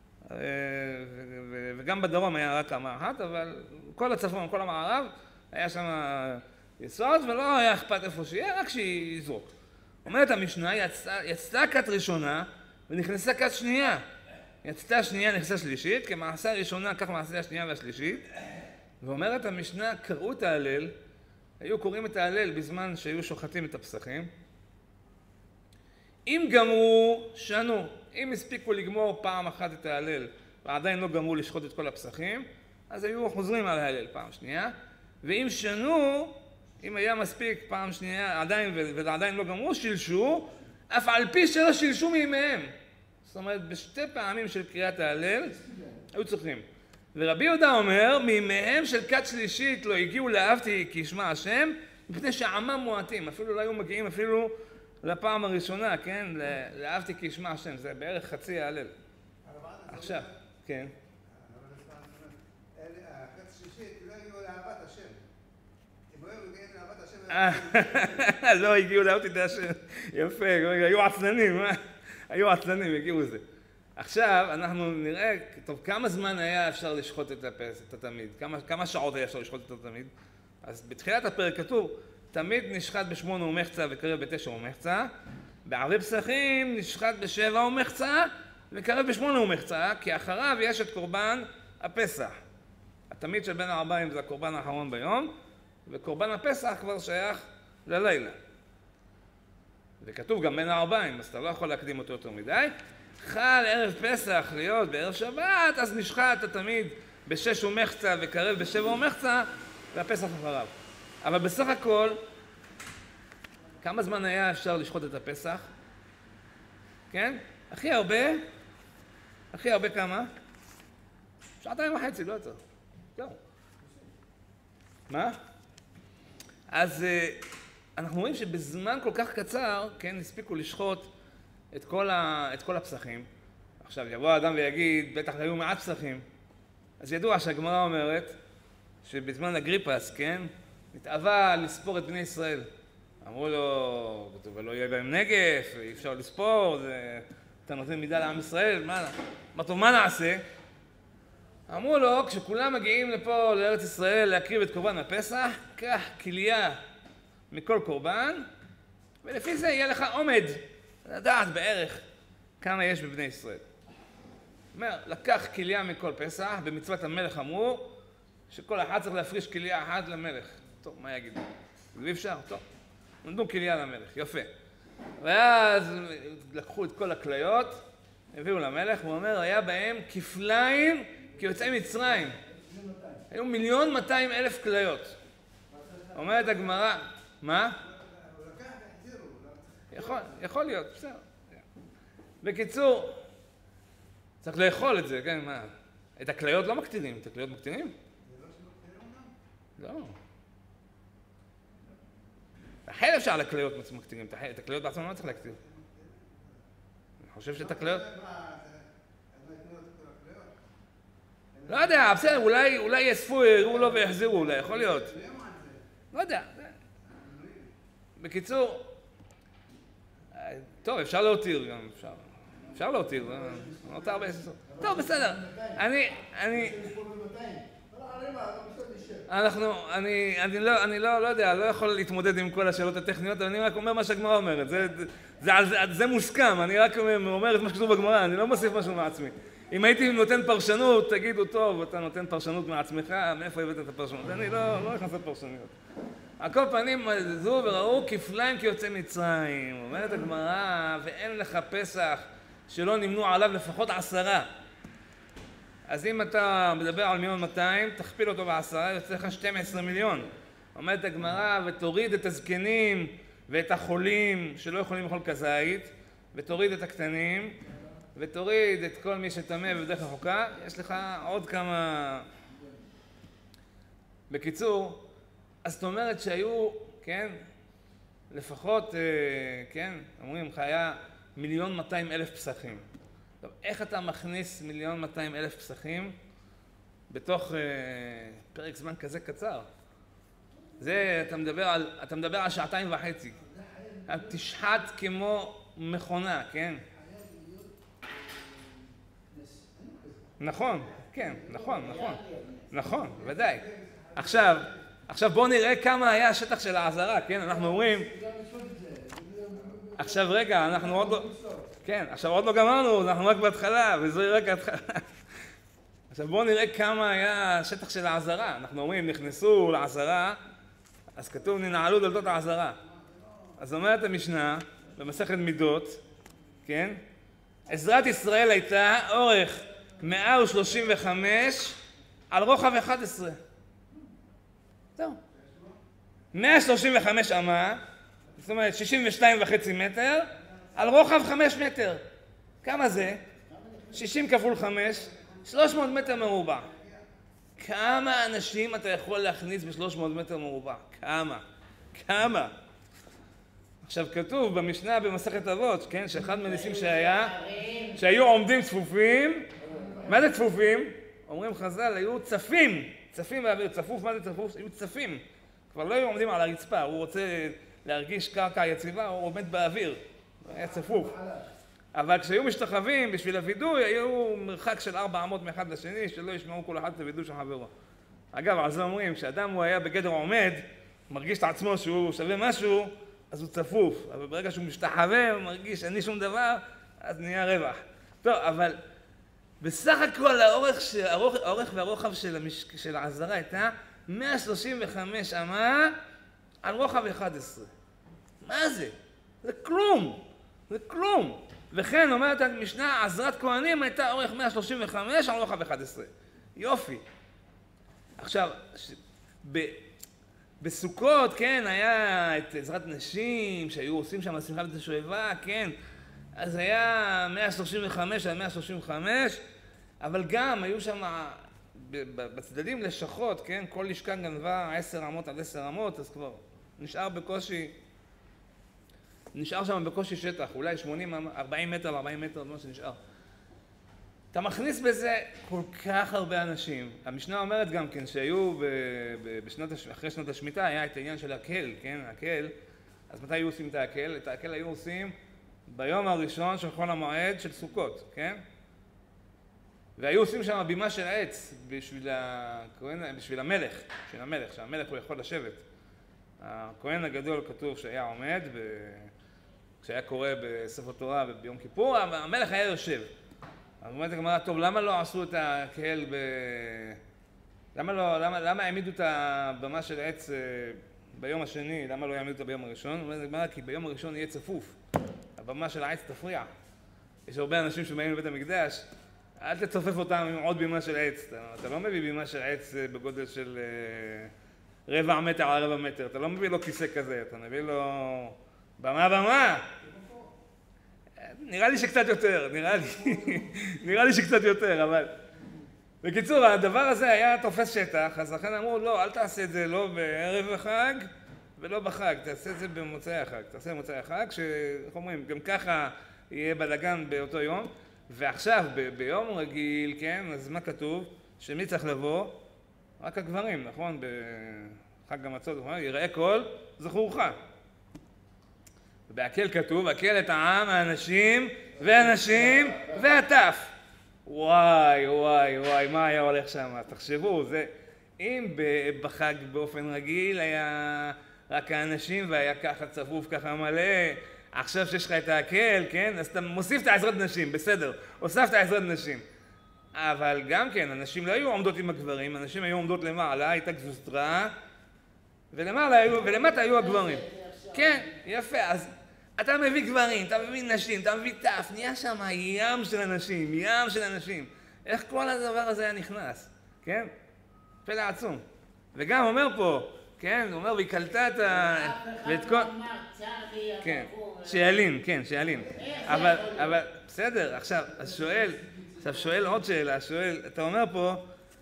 Speaker 1: וגם בדרום היה רק קמה אחת, אבל כל הצפון, כל המערב, היה שם יסוד, ולא היה אכפת איפה שיהיה, רק שיזרוק. אומרת המשנה, יצאה כת ראשונה ונכנסה כת שנייה. יצאה שנייה, נכנסה שלישית, כמעשה הראשונה, כך מעשה השנייה והשלישית. ואומרת המשנה, קראו את ההלל, היו קוראים את ההלל בזמן שהיו שוחטים את הפסחים. אם גמרו, שנו. אם הספיקו לגמור פעם אחת את ההלל, ועדיין לא גמרו לשחוט את כל הפסחים, אז היו חוזרים על ההלל פעם שנייה. ואם שנו, אם היה מספיק פעם שנייה, עדיין ועדיין לא גמרו, שילשו, אף על פי שלא שילשו מימיהם. זאת אומרת, בשתי פעמים של קריאת ההלל, היו צריכים. ורבי יהודה אומר, מימיהם של כת שלישית לא הגיעו לאהבתי כי ישמע השם, מפני שעמם מועטים, אפילו לא היו מגיעים אפילו לפעם הראשונה, כן? לאהבתי כי ישמע השם, זה בערך חצי ההלל. עכשיו, כן.
Speaker 2: הכת שלישית לא הגיעו לאהבת השם. אם לא הגיעו לאהבת השם...
Speaker 1: לא הגיעו לאהבתי את השם. יפה, היו עצלנים, היו עצלנים, הגיעו לזה. עכשיו אנחנו נראה, טוב, כמה זמן היה אפשר לשחוט את התמיד? כמה, כמה שעות היה אפשר לשחוט את התמיד? אז בתחילת הפרק כתוב, תמיד נשחט בשמונה ומחצה וקרב בתשע ומחצה, בערבי פסחים נשחט בשבע ומחצה וקרב בשמונה ומחצה, כי אחריו יש את קורבן הפסח. התמיד של בין הארבעים זה הקורבן האחרון ביום, וקורבן הפסח כבר שייך ללילה. וכתוב גם בין הארבעים, אז אתה לא יכול להקדים אותו יותר מדי. חל ערב פסח להיות בערב שבת, אז נשחט תמיד בשש ומחצה וקרב בשבע ומחצה, והפסח אחריו. אבל בסך הכל, כמה זמן היה אפשר לשחוט את הפסח? כן? הכי הרבה, הכי הרבה כמה? שעתיים וחצי, לא יותר. זהו. מה? אז אנחנו רואים שבזמן כל כך קצר, כן, הספיקו לשחוט את כל, ה, את כל הפסחים. עכשיו, יבוא האדם ויגיד, בטח היו מעט פסחים. אז ידוע שהגמרא אומרת שבזמן אגריפס, כן, נתאווה לספור את בני ישראל. אמרו לו, כתוב, ולא יהיה בהם נגף, אי אפשר לספור, זה, אתה נותן מידה לעם ישראל, מה, מה טוב, מה נעשה? אמרו לו, כשכולם מגיעים לפה, לארץ ישראל, להקריב את קורבן הפסח, קח כליה מכל קורבן, ולפי זה יהיה לך עומד, לדעת בערך כמה יש בבני ישראל. אומר, לקח כליה מכל פסח, במצוות המלך אמרו, שכל אחד צריך להפריש כליה אחת למלך. טוב, מה יגידו? זה אפשר, טוב. נתנו כליה למלך, יפה. ואז לקחו את כל הכליות, הביאו למלך, הוא אומר, היה בהם כפליים כיוצאי מצרים. היו מיליון מאתיים אלף כליות. אומרת הגמרא, מה? יכול, יכול להיות, בסדר. בקיצור, צריך לאכול את זה, כן, מה? את הכליות לא מקטינים, את הכליות מקטינים? לא. החל אפשר לכליות מקטינים, את הכליות בעצמם לא צריך להקטיר. אני חושב שאת הכליות... לא יודע, בסדר, אולי, אולי יאספו, יראו לו ויחזירו, אולי, יכול להיות. לא יודע. בקיצור, טוב, אפשר להותיר גם, אפשר. אפשר להותיר, זה נותר בעשר. טוב, בסדר. אני, אני... אנחנו, אני, אני לא, אני לא, לא יודע, לא יכול להתמודד עם כל השאלות הטכניות, אבל אני רק אומר מה שהגמרא אומרת. זה, זה, זה, זה מוסכם, אני רק אומר את מה שכתוב בגמרא, אני לא מוסיף משהו מעצמי. אם הייתי נותן פרשנות, תגידו, טוב, אתה נותן פרשנות מעצמך, מאיפה הבאת את הפרשנות? אני לא, לא נכנס לפרשנויות. על כל פנים, זו וראו כפליים כיוצאי מצרים. אומרת הגמרא, ואין לך פסח שלא נמנו עליו לפחות עשרה. אז אם אתה מדבר על מיליון מאתיים, תכפיל אותו בעשרה, יוצא לך שנים עשר מיליון. אומרת הגמרא, ותוריד את הזקנים ואת החולים שלא יכולים לאכול כזית, ותוריד את הקטנים, ותוריד את כל מי שטמא בדרך רחוקה, יש לך עוד כמה... בקיצור, אז זאת אומרת שהיו, כן, לפחות, כן, אומרים לך, היה מיליון מאתיים אלף פסחים. טוב, איך אתה מכניס מיליון מאתיים אלף פסחים בתוך אה, פרק זמן כזה קצר? זה, אתה מדבר על, אתה מדבר על שעתיים וחצי. תשחט כמו מכונה, כן? נכון, כן, נכון, נכון. נכון, ודאי. עכשיו, עכשיו בואו נראה כמה היה השטח של העזרה, כן? אנחנו אומרים... עכשיו רגע, אנחנו עוד לא... כן, עכשיו עוד לא גמרנו, אנחנו רק בהתחלה, וזוהי רק ההתחלה. עכשיו בואו נראה כמה היה השטח של העזרה. אנחנו אומרים, נכנסו לעזרה, אז כתוב, ננעלו דלתות העזרה. אז אומרת המשנה, במסכת מידות, כן? עזרת ישראל הייתה אורך מאה ושלושים וחמש על רוחב אחת עשרה. זהו. מאה שלושים וחמש אמה, זאת אומרת שישים ושתיים וחצי מטר, על רוחב חמש מטר. כמה זה? שישים כפול חמש, שלוש מאות מטר מרובע. כמה אנשים אתה יכול להכניס ב-שלוש מאות מטר מרובע? כמה? כמה? עכשיו כתוב במשנה במסכת אבות, כן, שאחד מהניסים שהיה, שהיו עומדים צפופים. מה זה צפופים? אומרים חז"ל, היו צפים. צפים באוויר, צפוף, מה זה צפוף? היו צפים. כבר לא היו עומדים על הרצפה, הוא רוצה להרגיש קרקע יציבה, הוא עומד באוויר. היה צפוף. אבל כשהיו משתחווים, בשביל הווידוי, היו מרחק של ארבע אמות מאחד לשני, שלא ישמעו כל אחד את הווידוי של חברו. אגב, על זה אומרים, כשאדם הוא היה בגדר עומד, מרגיש את עצמו שהוא שווה משהו, אז הוא צפוף. אבל ברגע שהוא משתחווה, הוא מרגיש אין לי שום דבר, אז נהיה רווח. טוב, אבל בסך הכל האורך, האורך, האורך והרוחב של, המש... של העזרה הייתה מאה שלושים וחמש אמה על רוחב אחד עשרה. מה זה? זה כלום! זה כלום! וכן אומרת המשנה, עזרת כהנים הייתה אורך מאה שלושים וחמש על רוחב אחד עשרה. יופי. עכשיו, ש... ב... בסוכות, כן, היה את עזרת נשים שהיו עושים שם שמחה ותשואבה, כן, אז היה מאה שלושים וחמש על מאה שלושים וחמש, אבל גם היו שם בצדדים לשכות, כן, כל לשכה גנבה עשר אמות עד עשר אמות, אז כבר נשאר בקושי, נשאר שם בקושי שטח, אולי שמונים, ארבעים מטר, ארבעים מטר, מה שנשאר. אתה מכניס בזה כל כך הרבה אנשים. המשנה אומרת גם כן שהיו בשנות, אחרי שנות השמיטה, היה את העניין של הקהל, כן, הקהל. אז מתי היו עושים את הקהל? את הקהל היו עושים ביום הראשון של חול המועד של סוכות, כן? והיו עושים שם בימה של עץ בשביל, הכהן, בשביל המלך, בשביל המלך, שהמלך הוא יכול לשבת. הכהן הגדול כתוב שהיה עומד, ב... כשהיה קורא בספר תורה ביום כיפור, המלך היה יושב. אז אומרת הגמרא, טוב, למה לא עשו את הקהל ב... למה לא, למה, למה העמידו את הבמה של עץ ביום השני, למה לא העמידו אותה ביום הראשון? אומרת הגמרא, כי ביום הראשון יהיה צפוף. הבמה של העץ תפריע. יש הרבה אנשים שבאים לבית המקדש, אל תצופף אותם עם עוד בימה של עץ. אתה, אתה לא מביא בימה של עץ בגודל של רבע מטר על רבע מטר. אתה לא מביא לו כיסא כזה, אתה מביא לו במה במה. נראה לי שקצת יותר, נראה לי, נראה לי שקצת יותר, אבל... בקיצור, הדבר הזה היה תופס שטח, אז לכן אמרו, לא, אל תעשה את זה לא בערב החג ולא בחג, תעשה את זה במוצאי החג. תעשה במוצאי החג, שאיך אומרים, גם ככה יהיה בלגן באותו יום, ועכשיו, ב- ביום רגיל, כן, אז מה כתוב? שמי צריך לבוא? רק הגברים, נכון? בחג המצות, נכון? יראה כל זכורך. בהקל כתוב, הקל את העם, האנשים והנשים והטף. וואי, וואי, וואי, מה היה הולך שם? תחשבו, זה... אם בחג באופן רגיל היה רק האנשים והיה ככה צפוף, ככה מלא, עכשיו שיש לך את ההקל, כן? אז אתה מוסיף את העזרת נשים, בסדר, הוספת העזרת נשים. אבל גם כן, אנשים לא היו עומדות עם הגברים, אנשים היו עומדות למעלה, הייתה גזוסטרה, ולמעלה היו, ולמטה היו הגברים. כן, יפה, אז אתה מביא גברים, אתה מביא נשים, אתה מביא טף, נהיה שם ים של אנשים, ים של אנשים. איך כל הדבר הזה היה נכנס, כן? פלא עצום. וגם אומר פה, כן, הוא אומר, והיא קלטה את ה... ואת כל... כן, שאלים, כן, שאלים. אבל, אבל, בסדר, עכשיו, אז שואל, עכשיו שואל עוד שאלה, שואל, אתה אומר פה,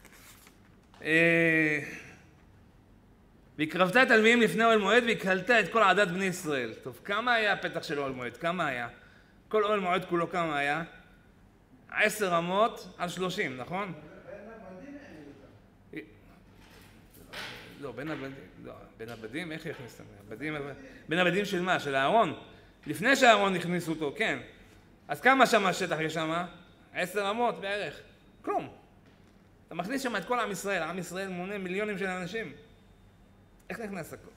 Speaker 1: אה... והיא קרבתה את הלוויים לפני אוהל מועד והיא קלטה את כל עדת בני ישראל. טוב, כמה היה הפתח של אוהל מועד? כמה היה? כל אוהל מועד כולו כמה היה? עשר אמות על שלושים, נכון?
Speaker 2: בין הבדים אין לי אותם.
Speaker 1: לא, בין הבדים, לא, בין הבדים, איך יכניס אותם? בין הבדים של מה? של הארון? לפני שהארון הכניסו אותו, כן. אז כמה שם השטח יש שם? עשר אמות בערך. כלום. אתה מכניס שם את כל עם ישראל, עם ישראל מונה מיליונים של אנשים. איך נכנס הכל?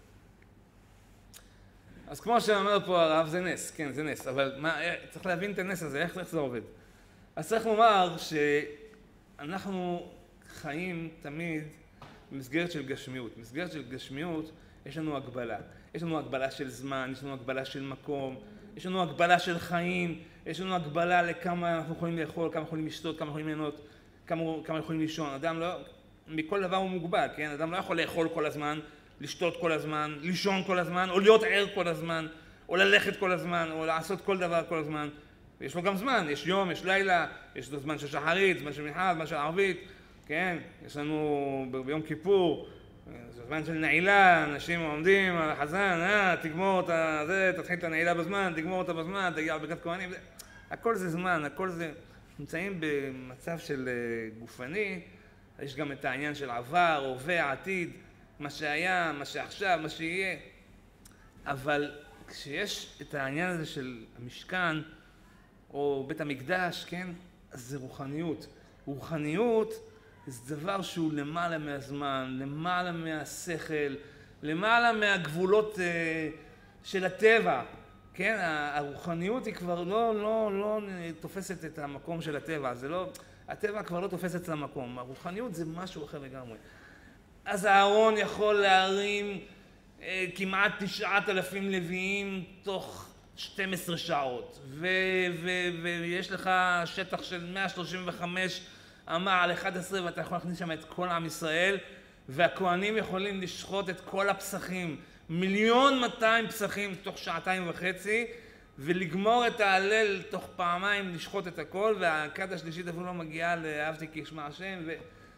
Speaker 1: אז כמו שאומר פה הרב, זה נס, כן, זה נס, אבל מה, צריך להבין את הנס הזה, איך, איך זה עובד? אז צריך לומר שאנחנו חיים תמיד במסגרת של גשמיות. במסגרת של גשמיות יש לנו הגבלה. יש לנו הגבלה של זמן, יש לנו הגבלה של מקום, יש לנו הגבלה של חיים, יש לנו הגבלה לכמה אנחנו יכולים לאכול, כמה יכולים לשתות, כמה יכולים ליהנות, כמה, כמה יכולים לישון. אדם לא, מכל דבר הוא מוגבל, כן? אדם לא יכול לאכול כל הזמן, לשתות כל הזמן, לישון כל הזמן, או להיות ער כל הזמן, או ללכת כל הזמן, או לעשות כל דבר כל הזמן. ויש לו גם זמן, יש יום, יש לילה, יש לו זמן של שחרית, זמן של מנחה, זמן של ערבית, כן? יש לנו ביום כיפור, זה זמן של נעילה, אנשים עומדים על החזן, אה, תגמור אותה, זה, תתחיל את הנעילה בזמן, תגמור אותה בזמן, תגיע לברכת כהנים, זה... הכל זה זמן, הכל זה... נמצאים במצב של גופני, יש גם את העניין של עבר, הווה, עתיד, מה שהיה, מה שעכשיו, מה שיהיה. אבל כשיש את העניין הזה של המשכן, או בית המקדש, כן? אז זה רוחניות. רוחניות זה דבר שהוא למעלה מהזמן, למעלה מהשכל, למעלה מהגבולות אה, של הטבע. כן? הרוחניות היא כבר לא, לא, לא תופסת את המקום של הטבע. זה לא, הטבע כבר לא תופסת את המקום. הרוחניות זה משהו אחר לגמרי. אז אהרון יכול להרים אה, כמעט תשעת אלפים לוויים תוך שתים עשרה שעות, ו- ו- ויש לך שטח של מאה שלושים וחמש אמה על אחת עשרה, ואתה יכול להכניס שם את כל עם ישראל, והכהנים יכולים לשחוט את כל הפסחים, מיליון מאתיים פסחים תוך שעתיים וחצי, ולגמור את ההלל תוך פעמיים לשחוט את הכל, והכת השלישית אפילו לא מגיעה לאהבתי כי ישמע השם, ו...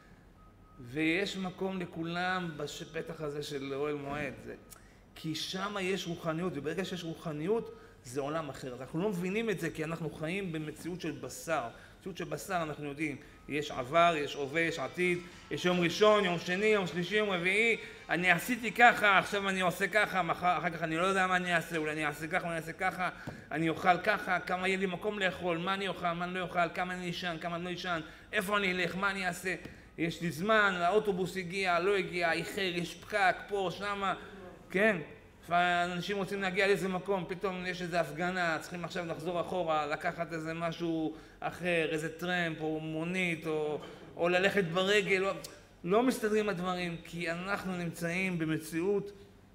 Speaker 1: ויש מקום לכולם בפתח הזה של אוהל מועד, זה... כי שם יש רוחניות, וברגע שיש רוחניות זה עולם אחר. אנחנו לא מבינים את זה כי אנחנו חיים במציאות של בשר. במציאות של בשר אנחנו יודעים, יש עבר, יש הווה, יש עתיד, יש יום ראשון, יום שני, יום שלישי, יום רביעי, אני עשיתי ככה, עכשיו אני עושה ככה, מחר, אחר כך אני לא יודע מה אני אעשה, אולי אני אעשה ככה, אני אעשה ככה, אני אוכל ככה, כמה יהיה לי מקום לאכול, מה אני אוכל, מה אני לא אוכל, כמה אני אשן, כמה אני לא אשן, איפה אני אלך, מה אני אעשה, יש לי זמן, האוטובוס הגיע, לא הגיע, איחר, יש פקק, פה, שמה, כן, אנשים רוצים להגיע לאיזה מקום, פתאום יש איזו הפגנה, צריכים עכשיו לחזור אחורה, לקחת איזה משהו אחר, איזה טרמפ או מונית או, או ללכת ברגל, לא, לא מסתדרים הדברים, כי אנחנו נמצאים במציאות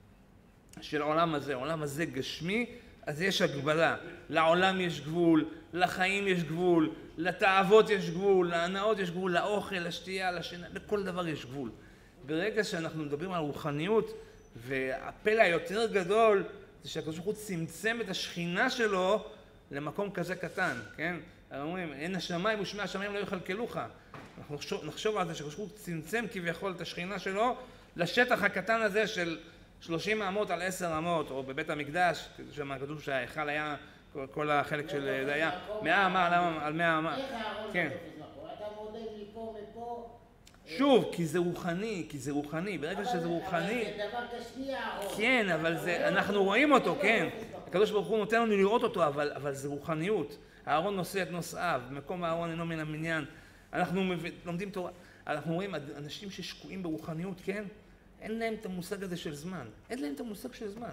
Speaker 1: של העולם הזה, העולם הזה גשמי, אז יש הגבלה, לעולם יש גבול, לחיים יש גבול, לתאוות יש גבול, להנאות יש גבול, לאוכל, לשתייה, לשינה, לכל דבר יש גבול. ברגע שאנחנו מדברים על רוחניות, והפלא היותר גדול זה שהקדוש ברוך הוא צמצם את השכינה שלו למקום כזה קטן, כן? אומרים, אין השמיים ושמי השמיים לא יכלכלוך. אנחנו נחשוב, נחשוב על זה שהקדוש ברוך הוא צמצם כביכול את השכינה שלו לשטח הקטן הזה של שלושים אמות על עשר אמות, או בבית המקדש, שם כתוב שההיכל היה, כל, כל החלק של זה היה מאה אמה על מאה אמה. כן.
Speaker 3: אתה מודד מפה מפה.
Speaker 1: שוב, כי זה רוחני, כי זה רוחני, ברגע שזה רוחני...
Speaker 3: אבל זה דבר גשמי הארון.
Speaker 1: כן, אבל זה, אנחנו רואים אותו, כן. הקדוש ברוך הוא נותן לנו לראות אותו, אבל, אבל זה רוחניות. הארון נושא את נושאיו, מקום הארון אינו מן המניין. אנחנו לומדים תורה, אנחנו רואים אנשים ששקועים ברוחניות, כן? אין להם את המושג הזה של זמן. אין להם את המושג של זמן.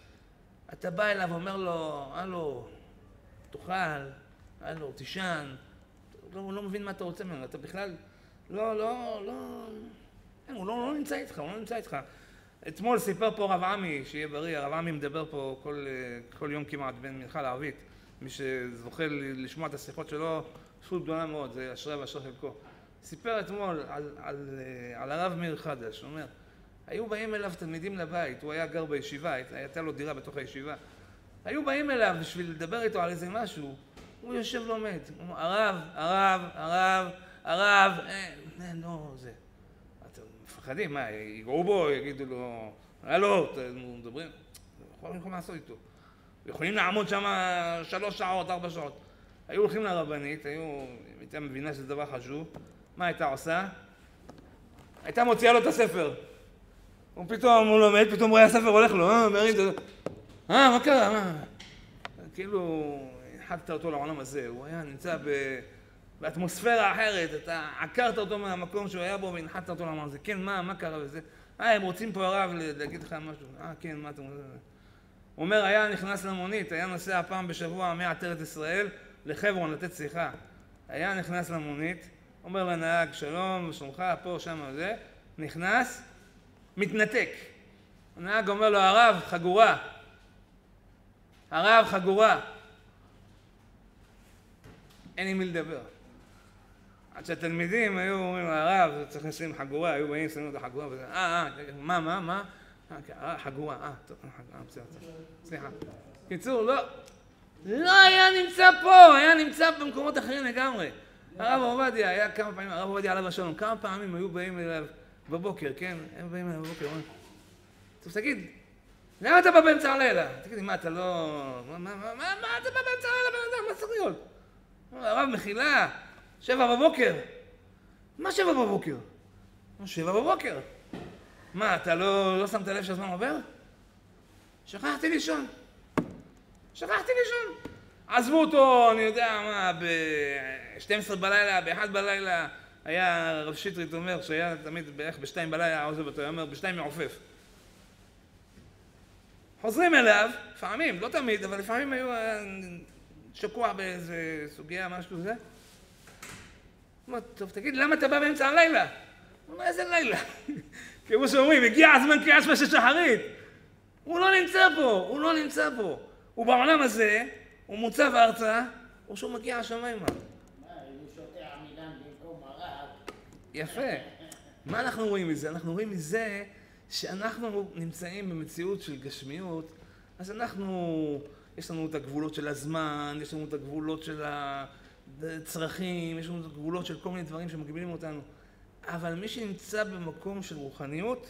Speaker 1: אתה בא אליו ואומר לו, הלו, תאכל, הלו, תישן. הוא לא מבין מה אתה רוצה ממנו, אתה בכלל... לא, לא, לא, הוא לא, לא נמצא איתך, הוא לא נמצא איתך. אתמול סיפר פה הרב עמי, שיהיה בריא, הרב עמי מדבר פה כל, כל יום כמעט בין מנחה לערבית. מי שזוכה לשמוע את השיחות שלו, זכות גדולה מאוד, זה אשרי ואשרי חלקו. סיפר אתמול על, על, על הרב מאיר חדש, הוא אומר, היו באים אליו תלמידים לבית, הוא היה גר בישיבה, הייתה לו דירה בתוך הישיבה. היו באים אליו בשביל לדבר איתו על איזה משהו, הוא יושב לומד, הוא אומר, הרב, הרב, הרב, הרב, אה, לא, זה. אתם מפחדים, מה, ייגעו בו, יגידו לו, הלו, מדברים, יכולים לעשות איתו. יכולים לעמוד שם שלוש שעות, ארבע שעות. היו הולכים לרבנית, היו, הייתה מבינה שזה דבר חשוב, מה הייתה עושה? הייתה מוציאה לו את הספר. הוא פתאום, הוא לומד, פתאום רואה הספר הולך לו, אה, מרים את זה. אה, מה קרה, מה? כאילו, החדת אותו לעולם הזה, הוא היה נמצא ב... באטמוספירה אחרת, אתה עקרת אותו מהמקום שהוא היה בו והנחת אותו לעולם הזה. כן, מה, מה קרה וזה? אה, הם רוצים פה הרב להגיד לך משהו. אה, כן, מה אתה אומר? הוא אומר, היה נכנס למונית, היה נוסע פעם בשבוע מעטרת ישראל לחברון לתת שיחה. היה נכנס למונית, אומר לנהג, שלום, שלומך, פה, שם וזה, נכנס, מתנתק. הנהג אומר לו, הרב, חגורה. הרב, חגורה. אין עם מי לדבר. עד שהתלמידים היו אומרים, הרב, צריך לשים חגורה, היו באים, שמים את החגורה וזה, אה, אה, מה, מה, מה? אה, חגורה, אה, טוב, אה, בסדר, סליחה. קיצור, לא, לא היה נמצא פה, היה נמצא במקומות אחרים לגמרי. הרב עובדיה, היה כמה פעמים, הרב עובדיה עליו השלום, כמה פעמים היו באים אליו בבוקר, כן? הם באים אליו בבוקר, אומרים, טוב, תגיד, למה אתה בא באמצע הלילה? תגיד לי, מה, אתה לא... מה, מה, מה, מה אתה בא באמצע הלילה, בן אדם? מה צריך להיות? הרב, מחילה, שבע בבוקר. מה שבע בבוקר? שבע בבוקר. מה, אתה לא, לא שמת לב שהזמן עובר? שכחתי לישון. שכחתי לישון. עזבו אותו, אני יודע מה, ב-שתים עשרה בלילה, ב-אחת בלילה, היה רב שטרית אומר שהיה תמיד בערך בשתיים בלילה, עוזב אותו, היה אומר, בשתיים מעופף. חוזרים אליו, לפעמים, לא תמיד, אבל לפעמים היו שקוע באיזה סוגיה, משהו זה. הוא אומר, טוב, תגיד, למה אתה בא באמצע הלילה? הוא אומר, איזה לילה? כמו שאומרים, הגיע הזמן קריאת שמע של שחרית. הוא לא נמצא פה, הוא לא נמצא פה. הוא בעולם הזה, הוא מוצב ארצה, או שהוא מגיע השמיימה.
Speaker 3: מה, אם הוא שותה עמילן במקום הרב?
Speaker 1: יפה. מה אנחנו רואים מזה? אנחנו רואים מזה שאנחנו נמצאים במציאות של גשמיות, אז אנחנו, יש לנו את הגבולות של הזמן, יש לנו את הגבולות של הצרכים, יש לנו את הגבולות של כל מיני דברים שמגבילים אותנו. אבל מי שנמצא במקום של רוחניות,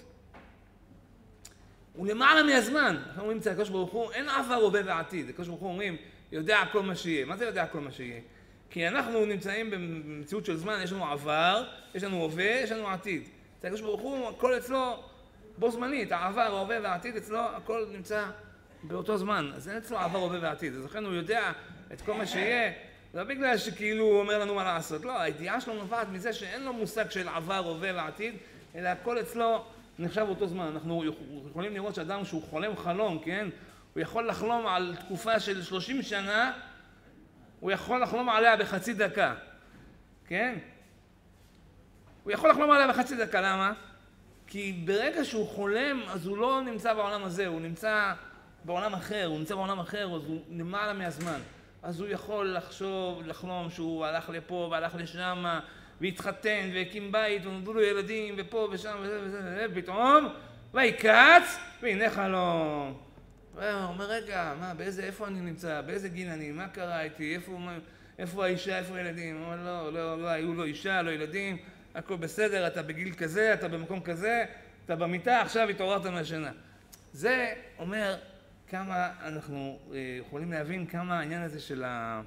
Speaker 1: הוא למעלה מהזמן. אנחנו אומרים אצל הקדוש ברוך הוא, אין עבר, הווה ועתיד. הקדוש ברוך הוא אומרים, יודע כל מה שיהיה. מה זה יודע כל מה שיהיה? כי אנחנו נמצאים במציאות של זמן, יש לנו עבר, יש לנו הווה, יש לנו עתיד. אצל הקדוש ברוך הוא, הכל אצלו בו זמנית, העבר, ההווה והעתיד אצלו, הכל נמצא באותו זמן. אז אין אצלו עבר, הווה ועתיד. אז לכן הוא יודע את כל מה שיהיה, לא בגלל שכאילו הוא אומר לנו מה לעשות. לא, הידיעה שלו נובעת מזה שאין לו מושג של עבר, הווה ועתיד, אלא הכל אצלו נחשב באותו זמן. אנחנו יכולים לראות שאדם שהוא חולם חלום, כן? הוא יכול לחלום על תקופה של שלושים שנה, הוא יכול לחלום עליה בחצי דקה, כן? הוא יכול לחלום עליה בחצי דקה, למה? כי ברגע שהוא חולם, אז הוא לא נמצא בעולם הזה, הוא נמצא בעולם אחר, הוא נמצא בעולם אחר, אז הוא למעלה מהזמן. אז הוא יכול לחשוב, לחלום שהוא הלך לפה והלך לשם, והתחתן והקים בית, ונולדו לו ילדים, ופה ושם וזה וזה וזה, ופתאום, ויקץ, והנה חלום. הוא אומר, רגע, מה, באיזה, איפה אני נמצא? באיזה גיל אני? מה קרה איתי? איפה, מה, איפה האישה? איפה הילדים? הוא אומר, לא, לא, לא, היו לו אישה, לא ילדים, הכל בסדר, אתה בגיל כזה, אתה במקום כזה, אתה במיטה, עכשיו התעוררת מהשינה. זה אומר כמה אנחנו יכולים להבין כמה העניין הזה של ה...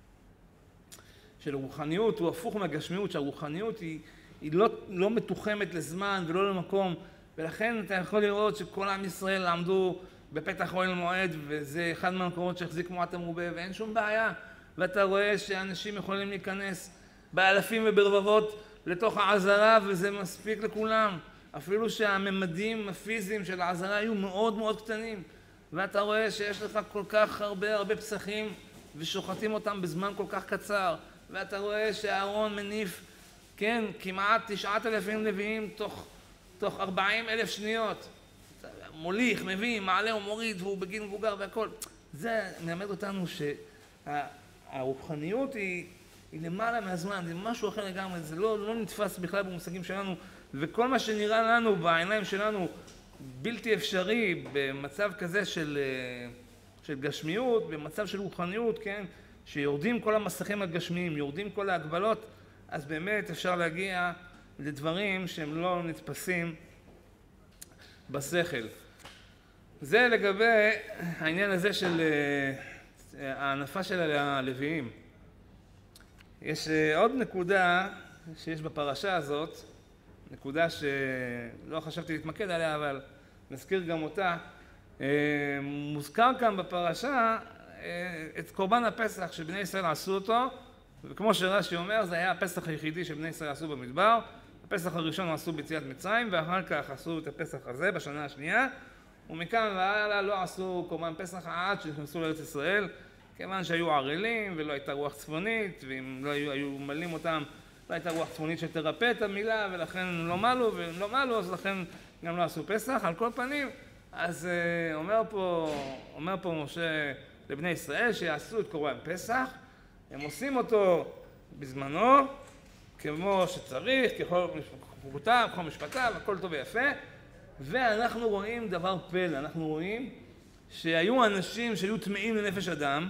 Speaker 1: של הרוחניות הוא הפוך מהגשמיות, שהרוחניות היא, היא לא, לא מתוחמת לזמן ולא למקום, ולכן אתה יכול לראות שכל עם ישראל עמדו בפתח אוהל מועד, וזה אחד מהמקומות שהחזיק מועט המרובה, ואין שום בעיה. ואתה רואה שאנשים יכולים להיכנס באלפים וברבבות לתוך העזרה, וזה מספיק לכולם. אפילו שהממדים הפיזיים של העזרה היו מאוד מאוד קטנים. ואתה רואה שיש לך כל כך הרבה הרבה פסחים, ושוחטים אותם בזמן כל כך קצר. ואתה רואה שהארון מניף, כן, כמעט תשעת אלפים נביאים תוך, תוך ארבעים אלף שניות. מוליך, מביא, מעלה ומוריד, והוא בגיל מבוגר והכל. זה מלמד אותנו שהרוחניות היא, היא למעלה מהזמן, זה משהו אחר לגמרי, זה לא, לא נתפס בכלל במושגים שלנו, וכל מה שנראה לנו בעיניים שלנו בלתי אפשרי במצב כזה של, של גשמיות, במצב של רוחניות, כן? שיורדים כל המסכים הגשמיים, יורדים כל ההגבלות, אז באמת אפשר להגיע לדברים שהם לא נתפסים בשכל. זה לגבי העניין הזה של הענפה של הלוויים. יש עוד נקודה שיש בפרשה הזאת, נקודה שלא חשבתי להתמקד עליה, אבל נזכיר גם אותה. מוזכר כאן בפרשה את קורבן הפסח שבני ישראל עשו אותו, וכמו שרש"י אומר, זה היה הפסח היחידי שבני ישראל עשו במדבר. הפסח הראשון עשו ביציאת מצרים, ואחר כך עשו את הפסח הזה בשנה השנייה, ומכאן והלאה לא עשו קורבן פסח עד שנכנסו לארץ ישראל, כיוון שהיו ערלים ולא הייתה רוח צפונית, ואם לא היו, היו מלאים אותם, לא הייתה רוח צפונית שתרפא את המילה, ולכן לא מלו, והם לא מלו, אז לכן גם לא עשו פסח. על כל פנים, אז אומר פה, אומר פה משה לבני ישראל שיעשו את קורבן פסח, הם עושים אותו בזמנו, כמו שצריך, ככל חוקותיו, ככל משפטיו, הכל טוב ויפה, ואנחנו רואים דבר פלא, אנחנו רואים שהיו אנשים שהיו טמאים לנפש אדם,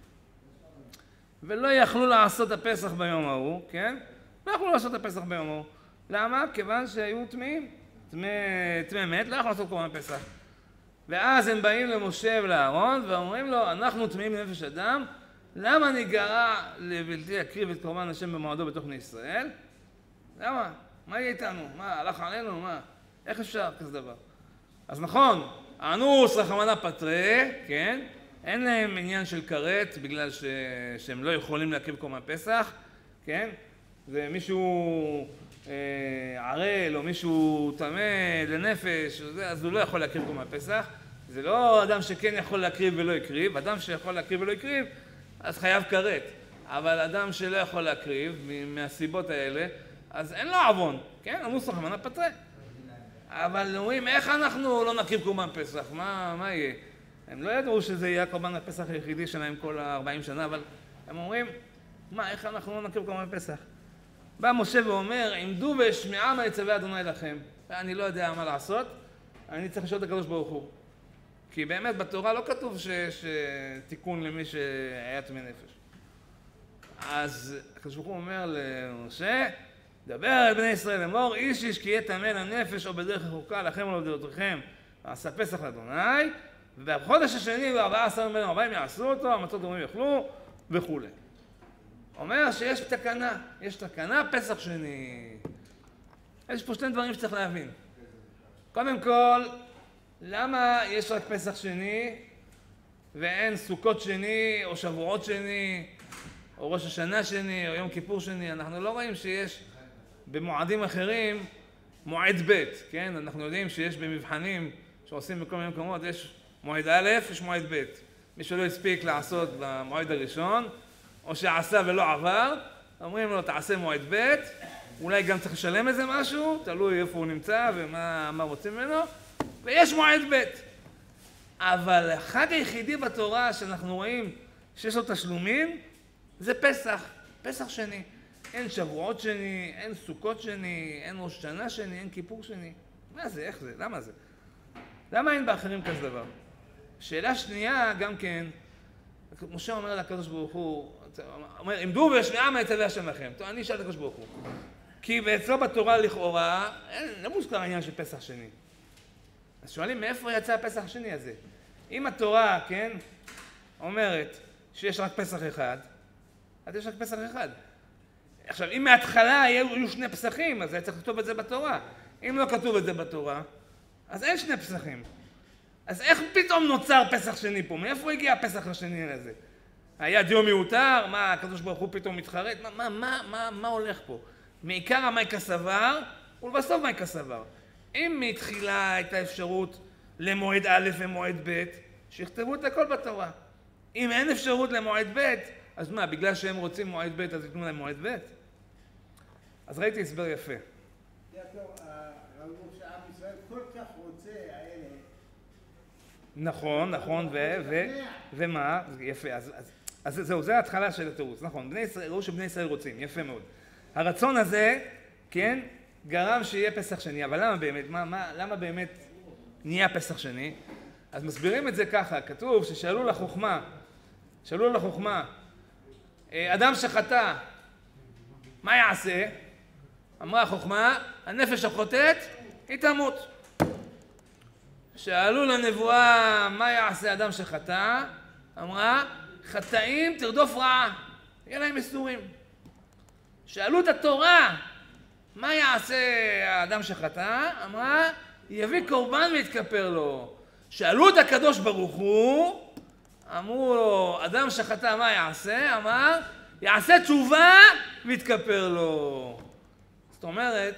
Speaker 1: ולא יכלו לעשות הפסח ביום ההוא, כן? לא יכלו לעשות הפסח ביום ההוא. למה? כיוון שהיו טמאים, טמא מת, לא יכלו לעשות קורבן פסח. ואז הם באים למשה ולאהרון ואומרים לו, אנחנו טמאים לנפש אדם, למה ניגרע לבלתי להקריב את קורבן השם במועדו בתוך בני ישראל? למה? מה יהיה איתנו? מה, הלך עלינו? מה? איך אפשר כזה דבר? אז נכון, האנוס רחמנא פטרי, כן? אין להם עניין של כרת בגלל ש... שהם לא יכולים להקריב קורבן פסח, כן? ומישהו אה, ערל או מישהו טמא לנפש, אז הוא לא יכול להקריב קורבן פסח. זה לא אדם שכן יכול להקריב ולא יקריב, אדם שיכול להקריב ולא יקריב, אז חייב כרת. אבל אדם שלא יכול להקריב מהסיבות האלה, אז אין לו עוון, כן? אנוס רחמנא פטרי. אבל אומרים, איך אנחנו לא נקריב קורבן פסח? מה, מה יהיה? הם לא ידעו שזה יהיה קורבן הפסח היחידי שלהם כל ה-ארבעים שנה, אבל הם אומרים, מה, איך אנחנו לא נקריב קורבן פסח? בא משה ואומר, עמדו ושמעה מה יצווה אדוני לכם. אני לא יודע מה לעשות, אני צריך לשאול את הקדוש ברוך הוא. כי באמת בתורה לא כתוב שיש תיקון למי שהיה טמא נפש. אז הקדוש ברוך הוא אומר למשה, דבר על בני ישראל לאמור, איש איש כי יהיה טמא לנפש או בדרך רחוקה לכם או לדורותיכם, ועשה פסח לאדוני, ובחודש השני וארבעה עשר בין ארבעים יעשו אותו, המצות דומים יאכלו וכו'. אומר שיש תקנה, יש תקנה פסח שני. יש פה שני דברים שצריך להבין. קודם כל, למה יש רק פסח שני ואין סוכות שני או שבועות שני או ראש השנה שני או יום כיפור שני? אנחנו לא רואים שיש במועדים אחרים מועד ב', כן? אנחנו יודעים שיש במבחנים שעושים בכל מיני מקומות, יש מועד א', יש מועד ב'. מי שלא הספיק לעשות במועד הראשון או שעשה ולא עבר, אומרים לו תעשה מועד ב', אולי גם צריך לשלם איזה משהו, תלוי איפה הוא נמצא ומה מה רוצים ממנו, ויש מועד ב'. אבל החג היחידי בתורה שאנחנו רואים שיש לו תשלומים, זה פסח, פסח שני. אין שבועות שני, אין סוכות שני, אין ראש שנה שני, אין כיפור שני. מה זה? איך זה? למה זה? למה אין באחרים כזה דבר? שאלה שנייה גם כן, משה אומר לקדוש ברוך הוא, אומר, עמדו ושמעה מה יצווה השם לכם. טוב, אני אשאל את הקדוש ברוך הוא. כי ואצלו בתורה לכאורה, אין, לא מוזכר העניין של פסח שני. אז שואלים, מאיפה יצא הפסח השני הזה? אם התורה, כן, אומרת שיש רק פסח אחד, אז יש רק פסח אחד. עכשיו, אם מההתחלה היו שני פסחים, אז היה צריך לכתוב את זה בתורה. אם לא כתוב את זה בתורה, אז אין שני פסחים. אז איך פתאום נוצר פסח שני פה? מאיפה הגיע הפסח השני לזה? היה דיו מיותר? מה, הקדוש ברוך הוא פתאום מתחרט? מה, מה, מה, מה, מה הולך פה? מעיקר המייקה סבר, ולבסוף מייקה סבר. אם מתחילה הייתה אפשרות למועד א' ומועד ב', שיכתבו את הכל בתורה. אם אין אפשרות למועד ב', אז מה, בגלל שהם רוצים מועד ב', אז ייתנו להם מועד ב'? אז ראיתי הסבר יפה.
Speaker 3: ראו שעם ישראל כל כך רוצה האלה.
Speaker 1: נכון, נכון, ו... ו... ומה? יפה, אז, אז, אז זהו, זה ההתחלה של התירוץ, נכון, בני ישראל, ראו שבני ישראל רוצים, יפה מאוד. הרצון הזה, כן, גרם שיהיה פסח שני, אבל למה באמת, מה, מה, למה באמת נהיה פסח שני? אז מסבירים את זה ככה, כתוב ששאלו לחוכמה, שאלו לחוכמה, אדם שחטא, מה יעשה? אמרה החוכמה, הנפש החוטאת, היא תמות. שאלו לנבואה, מה יעשה אדם שחטא? אמרה, חטאים תרדוף רעה, יהיה להם איסורים. שאלו את התורה, מה יעשה האדם שחטא? אמרה, יביא קורבן ויתכפר לו. שאלו את הקדוש ברוך הוא, אמרו לו, אדם שחטא מה יעשה? אמר, יעשה תשובה ויתכפר לו. זאת אומרת,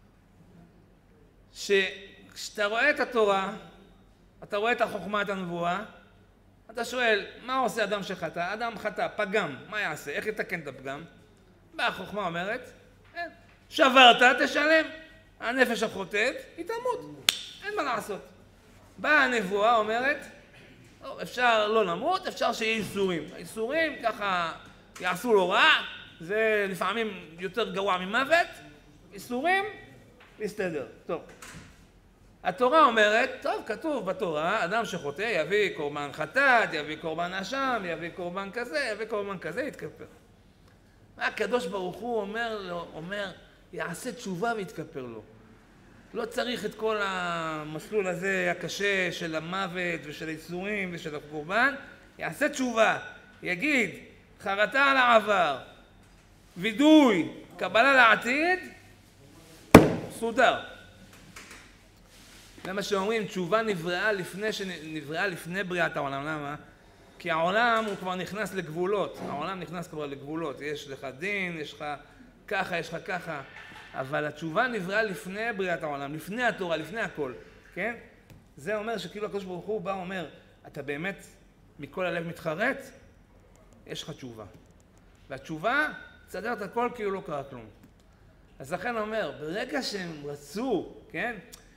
Speaker 1: שכשאתה רואה את התורה, אתה רואה את החוכמה, את הנבואה, אתה שואל, מה עושה אדם שחטא? אדם חטא, פגם, מה יעשה? איך יתקן את הפגם? באה החוכמה אומרת, אין. שברת, תשלם. הנפש החוטאת, היא תמות. אין מה לעשות. באה הנבואה אומרת, אפשר לא למות, אפשר שיהיה איסורים. האיסורים ככה יעשו לו רע, זה לפעמים יותר גרוע ממוות. איסורים, להסתדר. טוב. התורה אומרת, טוב, כתוב בתורה, אדם שחוטא יביא קורבן חטאת, יביא קורבן אשם, יביא קורבן כזה, יביא קורבן כזה, יתכפר. הקדוש ברוך הוא אומר לו, אומר, יעשה תשובה ויתכפר לו. לא צריך את כל המסלול הזה הקשה של המוות ושל האיסורים ושל הקורבן, יעשה תשובה, יגיד, חרטה על העבר, וידוי, קבלה לעתיד, סודר. זה מה שאומרים, תשובה נבראה לפני, שנבראה לפני בריאת העולם. למה? כי העולם הוא כבר נכנס לגבולות. העולם נכנס כבר לגבולות. יש לך דין, יש לך ככה, יש לך ככה. אבל התשובה נבראה לפני בריאת העולם, לפני התורה, לפני הכל. כן? זה אומר שכאילו הקדוש ברוך הוא בא ואומר, אתה באמת מכל הלב מתחרט? יש לך תשובה. והתשובה, תסדר את הכל כאילו לא קרה כלום. אז לכן אומר, ברגע שהם רצו, כן?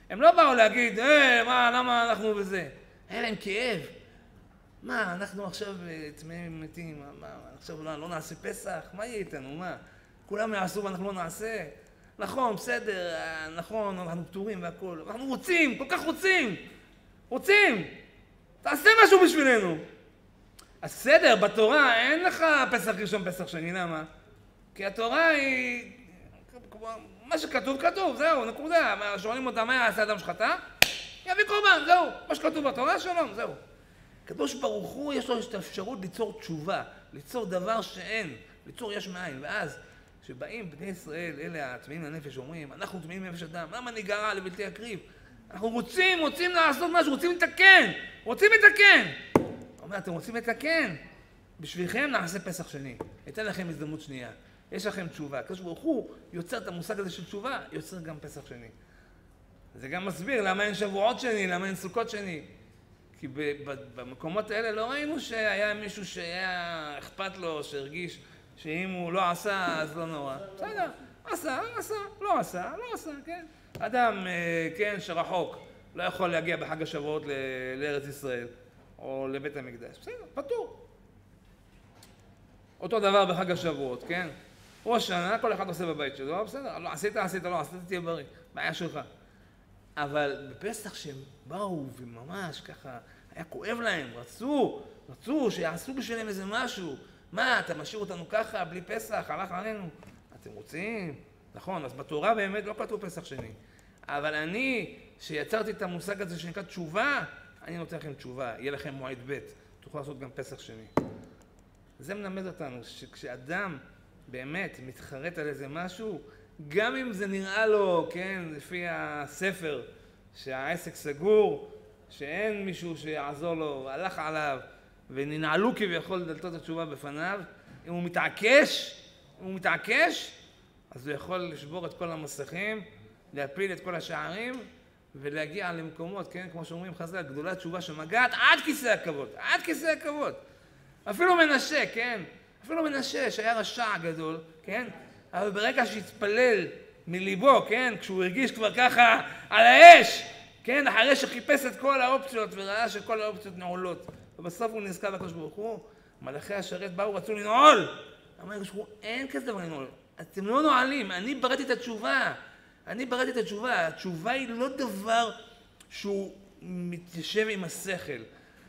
Speaker 1: הם לא באו להגיד, אה, מה, למה אנחנו בזה? היה להם כאב. מה, אנחנו עכשיו טמאים מתים, מה, עכשיו לא, לא נעשה פסח? מה יהיה איתנו, מה? כולם יעשו ואנחנו לא נעשה? נכון, בסדר, נכון, אנחנו פטורים והכל. אנחנו רוצים, כל כך רוצים. רוצים. תעשה משהו בשבילנו. אז בסדר, בתורה אין לך פסח ראשון, פסח שני, למה? כי התורה היא... מה שכתוב, כתוב, זהו, נקודה. שואלים אותה, מה יעשה אדם שחטא? יביא קורבן, זהו. מה שכתוב בתורה, שלום, זהו. הקדוש ברוך הוא יש לו את האפשרות ליצור תשובה, ליצור דבר שאין, ליצור יש מאין. ואז, כשבאים בני ישראל, אלה הטמאים לנפש, אומרים, אנחנו טמאים לנפש אדם, למה ניגרע לבלתי הקריב? אנחנו רוצים, רוצים לעשות משהו, רוצים לתקן, רוצים לתקן. הוא אומר, אתם רוצים לתקן? בשבילכם נעשה פסח שני. אתן לכם הזדמנות שנייה. יש לכם תשובה. הקדוש ברוך הוא יוצר את המושג הזה של תשובה, יוצר גם פסח שני. זה גם מסביר למה אין שבועות שני, למה אין סוכות שני. כי במקומות האלה לא ראינו שהיה מישהו שהיה אכפת לו, שהרגיש שאם הוא לא עשה, אז לא נורא. בסדר, עשה, עשה, לא עשה, לא עשה, כן. אדם, כן, שרחוק, לא יכול להגיע בחג השבועות לארץ ישראל, או לבית המקדש. בסדר, פטור. אותו דבר בחג השבועות, כן? ראש שנה, כל אחד עושה בבית שלו, בסדר, לא, עשית, עשית, לא, עשית, תהיה בריא, בעיה שלך. אבל בפסח שהם באו וממש ככה, היה כואב להם, רצו, רצו שיעשו בשבילם איזה משהו. מה, אתה משאיר אותנו ככה, בלי פסח, הלך עלינו? אתם רוצים? נכון, אז בתורה באמת לא כתוב פסח שני. אבל אני, שיצרתי את המושג הזה שנקרא תשובה, אני נותן לכם תשובה, יהיה לכם מועד ב', תוכלו לעשות גם פסח שני. זה מלמד אותנו שכשאדם באמת מתחרט על איזה משהו, גם אם זה נראה לו, כן, לפי הספר, שהעסק סגור, שאין מישהו שיעזור לו, הלך עליו, וננעלו כביכול דלתות התשובה בפניו, אם הוא מתעקש, אם הוא מתעקש, אז הוא יכול לשבור את כל המסכים, להפיל את כל השערים, ולהגיע למקומות, כן, כמו שאומרים חז"ל, גדולת תשובה שמגעת עד כיסא הכבוד, עד כיסא הכבוד. אפילו מנשה, כן, אפילו מנשה שהיה רשע גדול, כן, אבל ברגע שהתפלל מליבו, כן, כשהוא הרגיש כבר ככה על האש, כן, אחרי שחיפש את כל האופציות וראה שכל האופציות נעולות, ובסוף הוא נזכר בקדוש ברוך הוא, מלאכי השרת באו רצו לנעול. אמר הקדוש ברוך הוא, אין כזה דבר לנעול, אתם לא נועלים, אני בראתי את התשובה, אני בראתי את התשובה, התשובה היא לא דבר שהוא מתיישב עם השכל.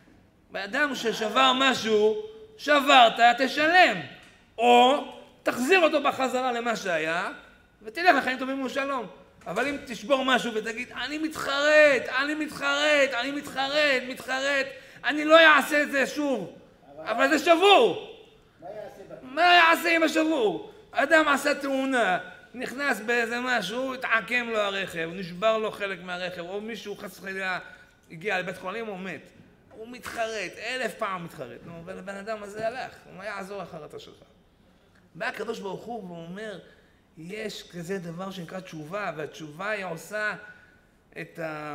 Speaker 1: באדם ששבר משהו, שברת, תשלם, או תחזיר אותו בחזרה למה שהיה, ותלך לחיים טובים ושלום. אבל אם תשבור משהו ותגיד, אני מתחרט, אני מתחרט, אני מתחרט, מתחרט, אני לא אעשה את זה שוב, אבל זה שבור. מה יעשה עם השבור? אדם עשה תאונה, נכנס באיזה משהו, התעקם לו הרכב, נשבר לו חלק מהרכב, או מישהו חס וחלילה הגיע לבית חולים או מת. הוא מתחרט, אלף פעם מתחרט. נו, אבל הבן אדם הזה הלך, מה יעזור החרטה שלך? בא הקדוש ברוך הוא ואומר, יש כזה דבר שנקרא תשובה, והתשובה היא עושה את ה...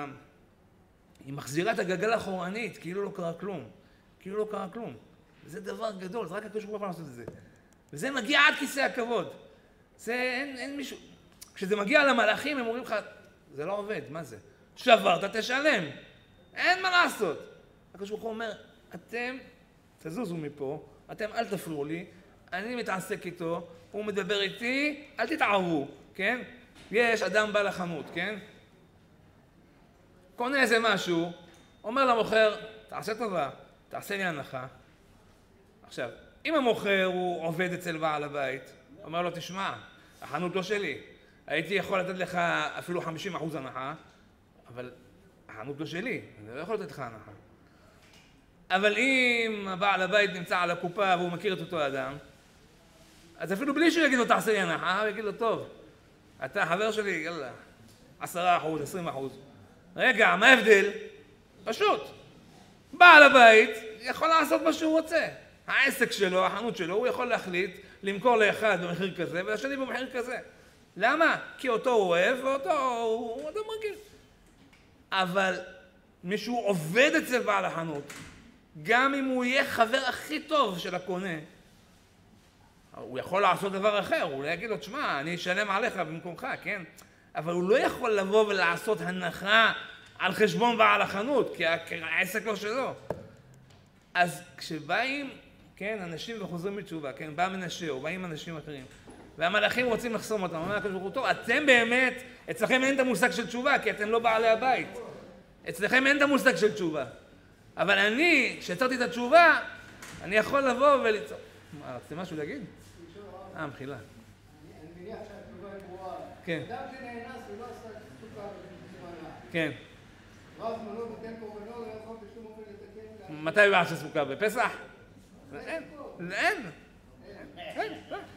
Speaker 1: היא מחזירה את הגלגל אחורנית, כאילו לא קרה כלום. כאילו לא קרה כלום. וזה דבר גדול, זה רק הקדוש ברוך הוא יכול לעשות את זה. וזה מגיע עד כיסא הכבוד. זה, אין, אין מישהו... כשזה מגיע למלאכים, הם אומרים לך, זה לא עובד, מה זה? שברת, תשלם. אין מה לעשות. הקדוש ברוך הוא אומר, אתם תזוזו מפה, אתם אל תפריעו לי, אני מתעסק איתו, הוא מדבר איתי, אל תתערבו, כן? יש אדם בא לחנות, כן? קונה איזה משהו, אומר למוכר, תעשה טובה, תעשה לי הנחה. עכשיו, אם המוכר הוא עובד אצל בעל הבית, אומר לו, תשמע, החנות לא שלי, הייתי יכול לתת לך אפילו חמישים אחוז הנחה, אבל החנות לא שלי, אני לא יכול לתת לך הנחה. אבל אם הבעל הבית נמצא על הקופה והוא מכיר את אותו אדם, אז אפילו בלי שהוא יגיד לו תעשה לי הנחה, הוא יגיד לו טוב, אתה חבר שלי, יאללה, עשרה אחוז, עשרים אחוז. רגע, מה ההבדל? פשוט. בעל הבית יכול לעשות מה שהוא רוצה. העסק שלו, החנות שלו, הוא יכול להחליט למכור לאחד במחיר כזה ולשני במחיר כזה. למה? כי אותו הוא אוהב ואותו הוא אדם רגיל. אבל מישהו עובד אצל בעל החנות, גם אם הוא יהיה חבר הכי טוב של הקונה, הוא יכול לעשות דבר אחר, הוא יגיד לו, תשמע, אני אשלם עליך במקומך, כן? אבל הוא לא יכול לבוא ולעשות הנחה על חשבון בעל החנות, כי העסק לא שלו. אז כשבאים, כן, אנשים וחוזרים בתשובה, כן, בא מנשה או באים אנשים אחרים, והמלאכים רוצים לחסום אותם, אומר הקדוש ברוך הוא, טוב, אתם באמת, אצלכם אין את המושג של תשובה, כי אתם לא בעלי הבית. אצלכם אין את המושג של תשובה. אבל אני, כשיצרתי את התשובה, אני יכול לבוא וליצור. מה, רציתם משהו להגיד? אה, מחילה.
Speaker 2: אני מניח שהתשובה היא ברורה.
Speaker 1: כן.
Speaker 2: אדם שנאנס ולא עשה סוכה בזמנה.
Speaker 1: כן.
Speaker 2: רב זמנו נותן קורבנו, לא יכול בשום אופן לתקן.
Speaker 1: מתי הוא יעשה סוכה? בפסח? אין. אין. אין.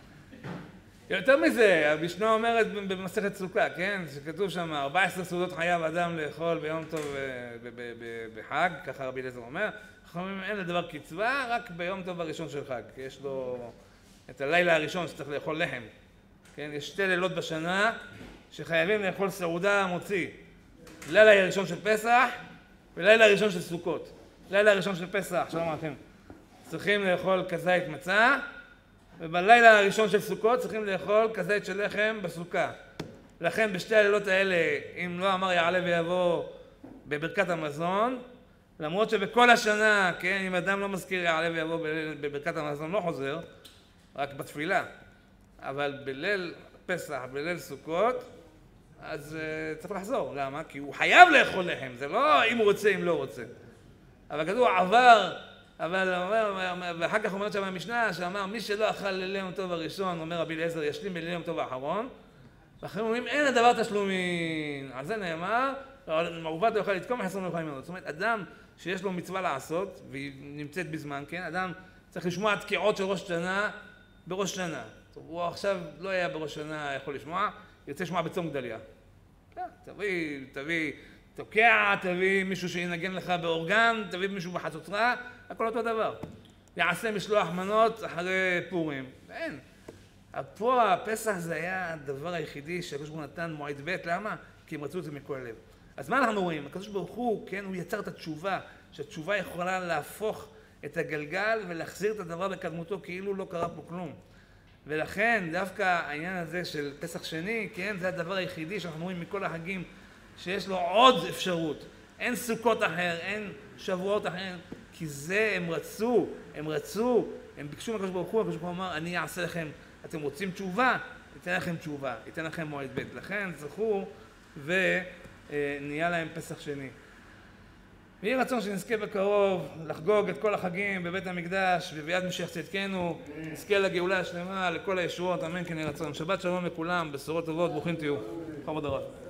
Speaker 1: יותר מזה, המשנה אומרת במסכת סוכה, כן? שכתוב שם ארבע עשרה סעודות חייב אדם לאכול ביום טוב בחג, ככה רבי אליעזר אומר. חכמים אין לדבר קצבה, רק ביום טוב הראשון של חג. יש לו את הלילה הראשון שצריך לאכול לחם. כן? יש שתי לילות בשנה שחייבים לאכול סעודה מוציא. לילה הראשון של פסח ולילה הראשון של סוכות. לילה הראשון של פסח, שלום לכם. צריכים לאכול כזית מצה, ובלילה הראשון של סוכות צריכים לאכול כזית של לחם בסוכה. לכן בשתי הלילות האלה, אם לא אמר יעלה ויבוא בברכת המזון, למרות שבכל השנה, כן, אם אדם לא מזכיר יעלה ויבוא בברכת המזון, לא חוזר, רק בתפילה. אבל בליל פסח, בליל סוכות, אז uh, צריך לחזור. למה? כי הוא חייב לאכול לחם, זה לא אם הוא רוצה, אם לא רוצה. אבל כתוב עבר, אבל אומר, ואחר כך אומרת שם המשנה, שאמר מי שלא אכל ליל יום טוב הראשון, אומר רבי אליעזר, ישלים בליל יום טוב האחרון, ואחרים אומרים, אין הדבר תשלומין. על זה נאמר, מעוות לא יוכל לתקום, חסר לא יוכל ממנו. זאת אומרת, אדם שיש לו מצווה לעשות, והיא נמצאת בזמן, כן? אדם צריך לשמוע תקיעות של ראש שנה בראש שנה. הוא עכשיו לא היה בראש שנה יכול לשמוע, יוצא לשמוע בצום גדליה. תביא, תביא תוקע, תביא מישהו שינגן לך באורגן, תביא מישהו בחצוצרה, הכל אותו דבר. יעשה משלוח מנות אחרי פורים. אין. פה הפסח זה היה הדבר היחידי שהקדוש ברוך הוא נתן מועד ב', למה? כי הם רצו את זה מכל הלב. אז מה אנחנו רואים? הקדוש ברוך הוא, כן, הוא יצר את התשובה, שהתשובה יכולה להפוך את הגלגל ולהחזיר את הדבר בקדמותו כאילו לא קרה פה כלום. ולכן דווקא העניין הזה של פסח שני, כן, זה הדבר היחידי שאנחנו רואים מכל החגים שיש לו עוד אפשרות. אין סוכות אחר, אין שבועות אחר, כי זה הם רצו, הם רצו, הם ביקשו מהקדוש ברוך הוא, הקדוש ברוך הוא אמר, אני אעשה לכם, אתם רוצים תשובה, אתן לכם תשובה, אתן לכם מועד ב'. לכן זכו ונהיה להם פסח שני. ויהי רצון שנזכה בקרוב לחגוג את כל החגים בבית המקדש וביד משיח צדקנו, נזכה לגאולה השלמה, לכל הישועות, אמן כן יהי רצון. שבת שלום לכולם, בשורות טובות, ברוכים תהיו. חמוד הרב.